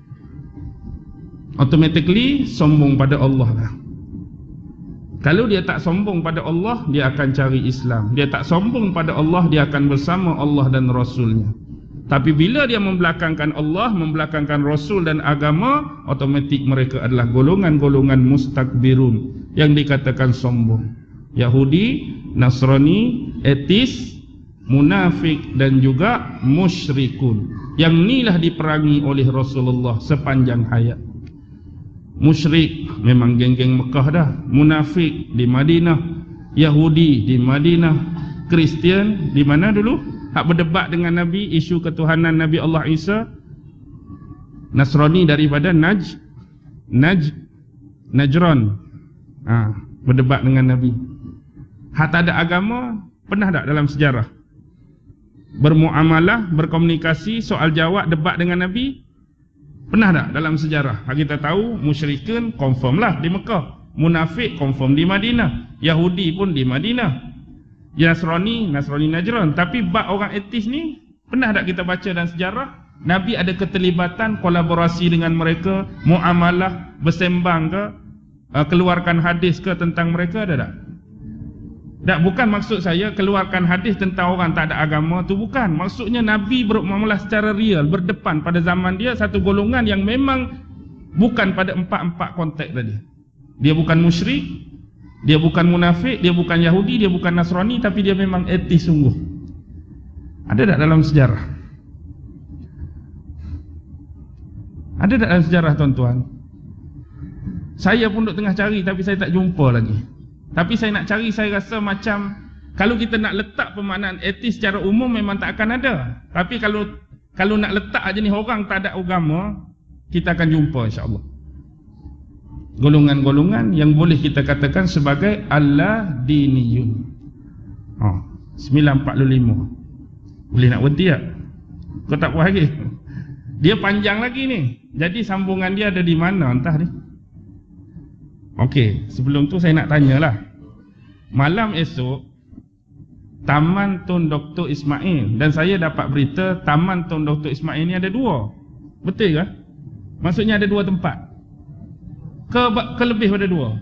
Automatically sombong pada Allah lah. Kalau dia tak sombong pada Allah, dia akan cari Islam. Dia tak sombong pada Allah, dia akan bersama Allah dan Rasulnya. Tapi bila dia membelakangkan Allah, membelakangkan Rasul dan agama, automatik mereka adalah golongan-golongan mustakbirun yang dikatakan sombong. Yahudi, Nasrani, etis, munafik dan juga musyrikun. Yang inilah diperangi oleh Rasulullah sepanjang hayat. Musyrik memang geng-geng Mekah dah, munafik di Madinah, Yahudi di Madinah, Kristian di mana dulu? Hak berdebat dengan Nabi isu ketuhanan Nabi Allah Isa. Nasrani daripada Naj Naj Najran, ha, berdebat dengan Nabi. Hak tak ada agama, pernah tak dalam sejarah bermuamalah, berkomunikasi, soal jawab, debat dengan Nabi? Pernah tak dalam sejarah? Hak kita tahu musyrikin confirm lah di Mekah, munafik confirm di Madinah, Yahudi pun di Madinah, Nasrani, Nasrani Najran. Tapi bab orang etis ni, pernah tak kita baca dalam sejarah Nabi ada keterlibatan kolaborasi dengan mereka, muamalah, bersembang ke, keluarkan hadis ke tentang mereka? Ada tak? Tak, bukan maksud saya keluarkan hadis tentang orang tak ada agama tu, bukan. Maksudnya Nabi bermuamalah secara real, berdepan pada zaman dia satu golongan yang memang bukan pada empat-empat konteks tadi. Dia bukan musyrik, dia bukan munafik, dia bukan Yahudi, dia bukan Nasrani, tapi dia memang etis sungguh. Ada tak dalam sejarah? Ada tak dalam sejarah tuan-tuan? Saya pun duk tengah cari tapi saya tak jumpa lagi. Tapi saya nak cari, saya rasa macam kalau kita nak letak pemaknaan etis secara umum memang tak akan ada. Tapi kalau kalau nak letak aja ni orang tak ada agama, kita akan jumpa insya-Allah. Golongan-golongan yang boleh kita katakan sebagai Alladiniyun. Oh, sembilan empat puluh lima. Boleh nak berhenti tak? Kau tak puas lagi? Dia panjang lagi ni. Jadi sambungan dia ada di mana entah ni. Okey, sebelum tu saya nak tanyalah. Malam esok Taman Tun Doktor Ismail, dan saya dapat berita Taman Tun Doktor Ismail ni ada dua. Betul ke? Maksudnya ada dua tempat. Ke, ke lebih pada dua?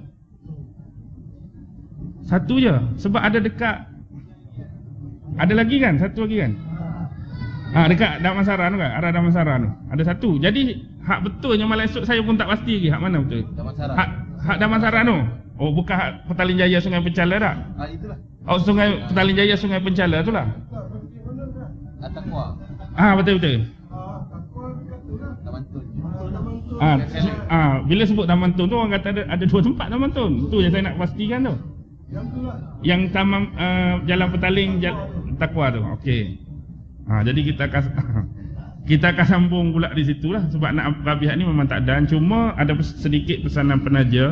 Satu je. Sebab ada dekat, ada lagi kan? Satu lagi kan? Ha, dekat Damansara tu kan? Arah Damansara tu ada satu. Jadi hak betulnya malam esok saya pun tak pasti lagi hak mana betul. Damansara. Hak, hak Damansara tu. Oh, bukan hak Petaling Jaya Sungai Penchala tak? Ah, itulah. Oh, Sungai Petaling Jaya Sungai Penchala tu lah. Atakwa. Ah, betul betul. Taman Tun. Ah, ah, bila sebut Taman Tun tu orang kata ada ada dua tempat Taman Tun. Tu yang saya nak pastikan tu. Yang tu lah. Yang taman uh, Jalan Petaling Jalan Takwa tu. Okey. Ha, jadi kita akan kita akan sambung pula di situlah sebab nak habis ni memang tak ada. Cuma ada sedikit pesanan penaja.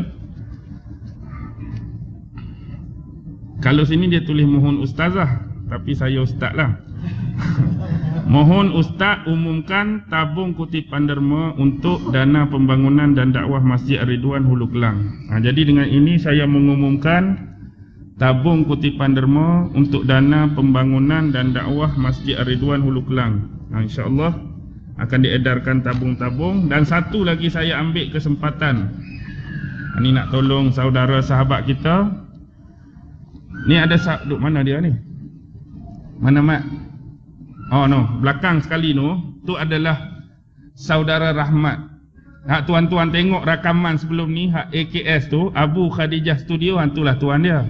Kalau sini dia tulis mohon ustazah, tapi saya ustaz lah. Mohon ustaz umumkan tabung kutipan derma untuk dana pembangunan dan dakwah Masjid Ridwan Hulu Kelang. Ha, jadi dengan ini saya mengumumkan tabung kutipan derma untuk dana pembangunan dan dakwah Masjid Ar-Ridwan Hulu Kelang. Ha, InsyaAllah akan diedarkan tabung-tabung. Dan satu lagi saya ambil kesempatan, ini nak tolong saudara sahabat kita. Ni ada duk mana dia ni? Mana Mat? Oh no, belakang sekali no. Tu adalah saudara Rahmat. Hak tuan-tuan tengok rakaman sebelum ni, hak A K S tu, Abu Khadijah Studio, itulah tuan dia.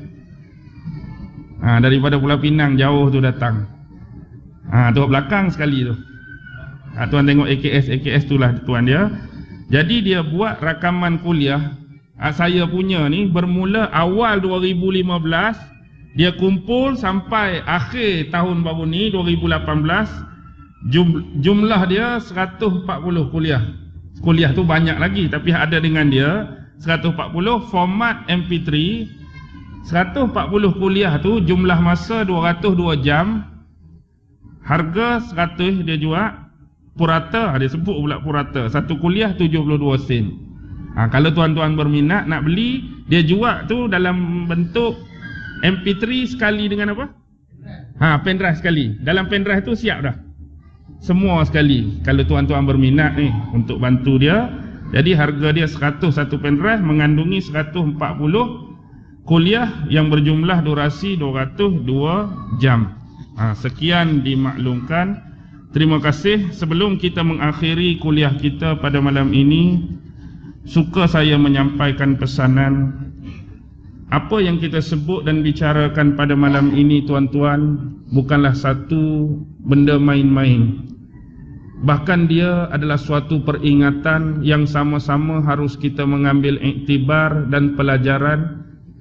Ha, daripada Pulau Pinang jauh tu datang. Ha, tu belakang sekali tu. Ha, tuan tengok A K S, A K S itulah tuan dia. Jadi dia buat rakaman kuliah. Ha, saya punya ni bermula awal dua ribu lima belas, dia kumpul sampai akhir tahun baru ni dua ribu lapan belas. Jum, jumlah dia seratus empat puluh kuliah. Kuliah tu banyak lagi, tapi ada dengan dia seratus empat puluh. Format M P tiga, seratus empat puluh kuliah tu jumlah masa dua ratus dua jam. Harga seratus dia jual. Purata, dia sebut pula purata. Satu kuliah tujuh puluh dua sen. Ha, kalau tuan-tuan berminat nak beli, dia jual tu dalam bentuk M P tiga sekali dengan apa? Ha, pendrive sekali. Dalam pendrive tu siap dah. Semua sekali. Kalau tuan-tuan berminat ni untuk bantu dia. Jadi harga dia seratus satu pendrive mengandungi seratus empat puluh kuliah yang berjumlah durasi dua ratus dua jam. Ha, sekian dimaklumkan. Terima kasih. Sebelum kita mengakhiri kuliah kita pada malam ini, suka saya menyampaikan pesanan. Apa yang kita sebut dan bicarakan pada malam ini tuan-tuan, bukanlah satu benda main-main. Bahkan dia adalah suatu peringatan yang sama-sama harus kita mengambil iktibar dan pelajaran,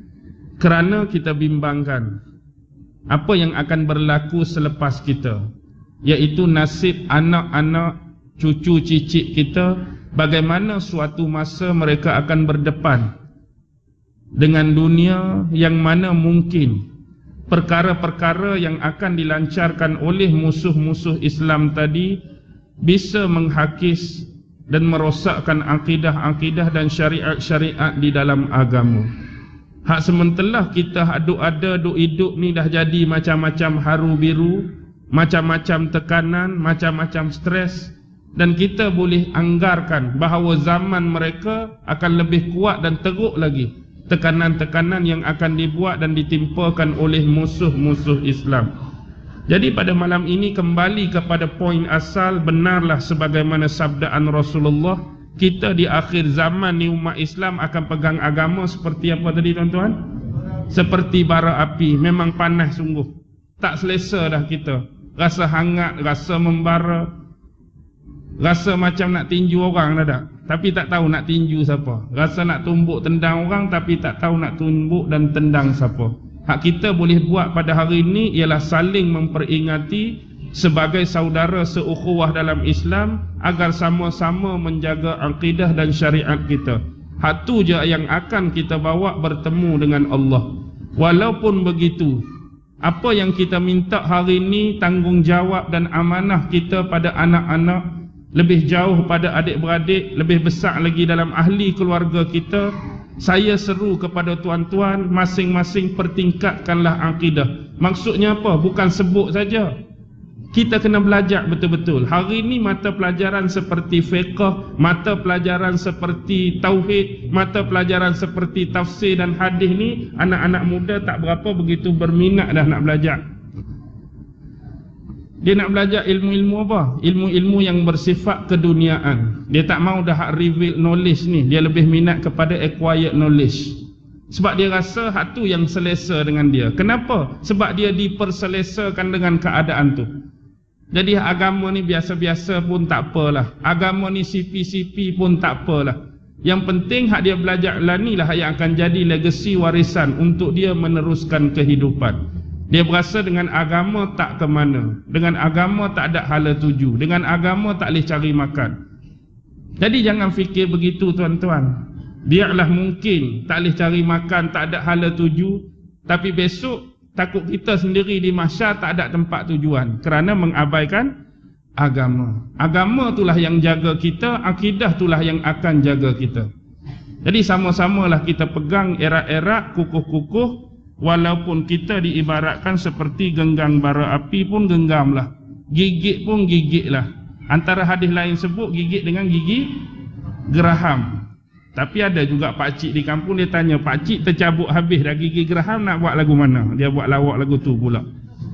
kerana kita bimbangkan apa yang akan berlaku selepas kita, iaitu nasib anak-anak cucu cicit kita. Bagaimana suatu masa mereka akan berdepan dengan dunia yang mana mungkin perkara-perkara yang akan dilancarkan oleh musuh-musuh Islam tadi bisa menghakis dan merosakkan akidah-akidah dan syariat-syariat di dalam agama. Hak sementara kita aduk ada duk hidup ni dah jadi macam-macam haru biru, macam-macam tekanan, macam-macam stres, dan kita boleh anggarkan bahawa zaman mereka akan lebih kuat dan teruk lagi tekanan-tekanan yang akan dibuat dan ditimpakan oleh musuh-musuh Islam. Jadi pada malam ini kembali kepada poin asal, benarlah sebagaimana sabdaan Rasulullah, kita di akhir zaman ni umat Islam akan pegang agama seperti apa tadi tuan-tuan? Seperti bara api, memang panas sungguh. Tak selesa dah kita. Rasa hangat, rasa membara, rasa macam nak tinju orang dah tak? Tapi tak tahu nak tinju siapa. Rasa nak tumbuk tendang orang tapi tak tahu nak tumbuk dan tendang siapa. Hak kita boleh buat pada hari ini ialah saling memperingati sebagai saudara seukhuwah dalam Islam agar sama-sama menjaga akidah dan syariat kita. Hak tu je yang akan kita bawa bertemu dengan Allah. Walaupun begitu, apa yang kita minta hari ini, tanggungjawab dan amanah kita pada anak-anak, lebih jauh pada adik-beradik, lebih besar lagi dalam ahli keluarga kita. Saya seru kepada tuan-tuan, masing-masing pertingkatkanlah akidah. Maksudnya apa? Bukan sebut saja. Kita kena belajar betul-betul. Hari ini mata pelajaran seperti fiqh, mata pelajaran seperti tauhid, mata pelajaran seperti tafsir dan hadis ni, anak-anak muda tak berapa begitu berminat dah nak belajar. Dia nak belajar ilmu-ilmu apa? Ilmu-ilmu yang bersifat keduniaan. Dia tak mau dah reveal knowledge ni. Dia lebih minat kepada acquired knowledge. Sebab dia rasa hak tu yang selesa dengan dia. Kenapa? Sebab dia diperselesakan dengan keadaan tu. Jadi agama ni biasa-biasa pun tak apalah. Agama ni sipi-sipi pun tak apalah. Yang penting hak dia belajar lah ni lah yang akan jadi legasi warisan untuk dia meneruskan kehidupan. Dia berasa dengan agama tak ke mana. Dengan agama tak ada hala tuju. Dengan agama tak boleh cari makan. Jadi jangan fikir begitu tuan-tuan. Biarlah mungkin tak boleh cari makan, tak ada hala tuju, tapi besok takut kita sendiri di mahsyar tak ada tempat tujuan kerana mengabaikan agama. Agama itulah yang jaga kita, akidah itulah yang akan jaga kita. Jadi sama-samalah kita pegang erat-erat, kukuh-kukuh Walaupun kita diibaratkan seperti genggam bara api pun genggamlah, gigit pun gigitlah. Antara hadis lain sebut gigit dengan gigi geraham. Tapi ada juga pakcik di kampung, dia tanya, pakcik tercabut habis dah gigi geraham, nak buat lagu mana? Dia buat lawak lagu tu pula.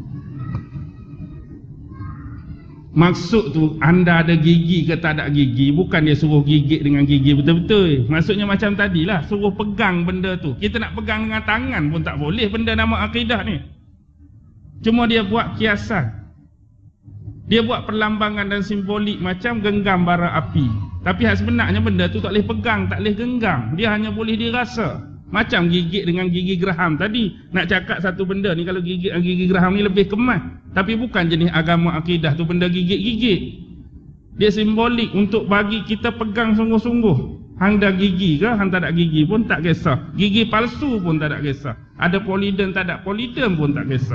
Maksud tu, anda ada gigi ke tak ada gigi, bukan dia suruh gigit dengan gigi betul-betul. Maksudnya macam tadilah, suruh pegang benda tu. Kita nak pegang dengan tangan pun tak boleh benda nama akidah ni. Cuma dia buat kiasan, dia buat perlambangan dan simbolik macam genggam bara api. Tapi sebenarnya benda tu tak boleh pegang, tak boleh genggam, dia hanya boleh dirasa. Macam gigit dengan gigi geraham tadi. Nak cakap satu benda ni, kalau gigit dengan gigi geraham ni lebih kemas. Tapi bukan jenis agama akidah tu benda gigit-gigit. Dia simbolik untuk bagi kita pegang sungguh-sungguh. Hang dah gigi ke, hang tak ada gigi pun tak kisah. Gigi palsu pun tak ada kisah. Ada poliden, tak ada poliden pun tak kisah.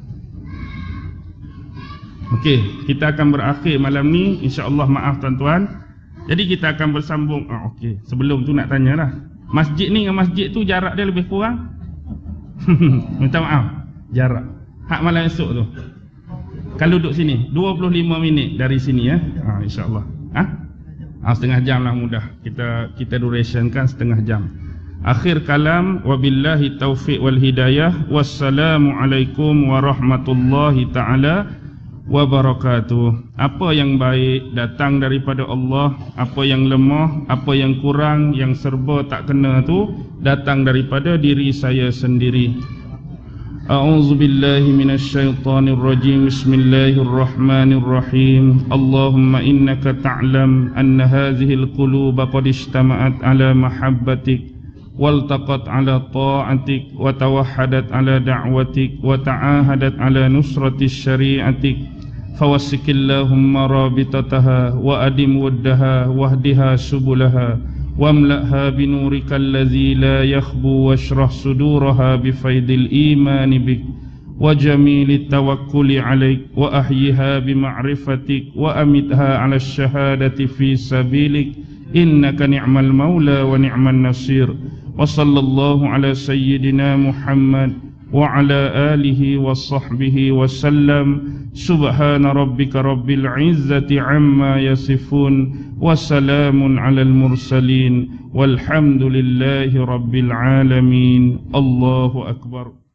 Okey, kita akan berakhir malam ni, insya-Allah. Maaf tuan-tuan. Jadi kita akan bersambung. Ah, okey, sebelum tu nak tanyalah. Masjid ni dengan masjid tu jarak dia lebih kurang? Minta maaf, jarak. Hak malam esok tu, kalau duduk sini dua puluh lima minit dari sini ya. Ha, insya-Allah. Ha? Ha, setengah jam lah mudah. Kita kita duration kan setengah jam. Akhir kalam, wabillahi taufiq wal hidayah. Wassalamualaikum warahmatullahi taala wabarakatuh. Apa yang baik datang daripada Allah, apa yang lemah, apa yang kurang, yang serba tak kena tu datang daripada diri saya sendiri. A'udzubillahi minasyaitonirrajim. Bismillahirrahmanirrahim. Allahumma innaka ta'lam anna hadhil quluba qad ijtama'at ala mahabbatik waltaqat ala ta'atik wa tawahhadat ala da'watik wa ta'ahadat ala nusrati syari'atik. فوسك اللهم رابطتها وأدم ودها واهدها سبلها واملأها بنورك الذي لا يخبو واشرح صدورها بفيض الإيمان بك وجميل التوكل عليك وأحيها بمعرفتك وأمتها على الشهادة في سبيلك إنك نعم المولى ونعم النصير. وصلى الله على سيدنا محمد وعلى آله وصحبه وسلم. سبحان ربك رب العزة عما يصفون وسلام على المرسلين والحمد لله رب العالمين. الله أكبر.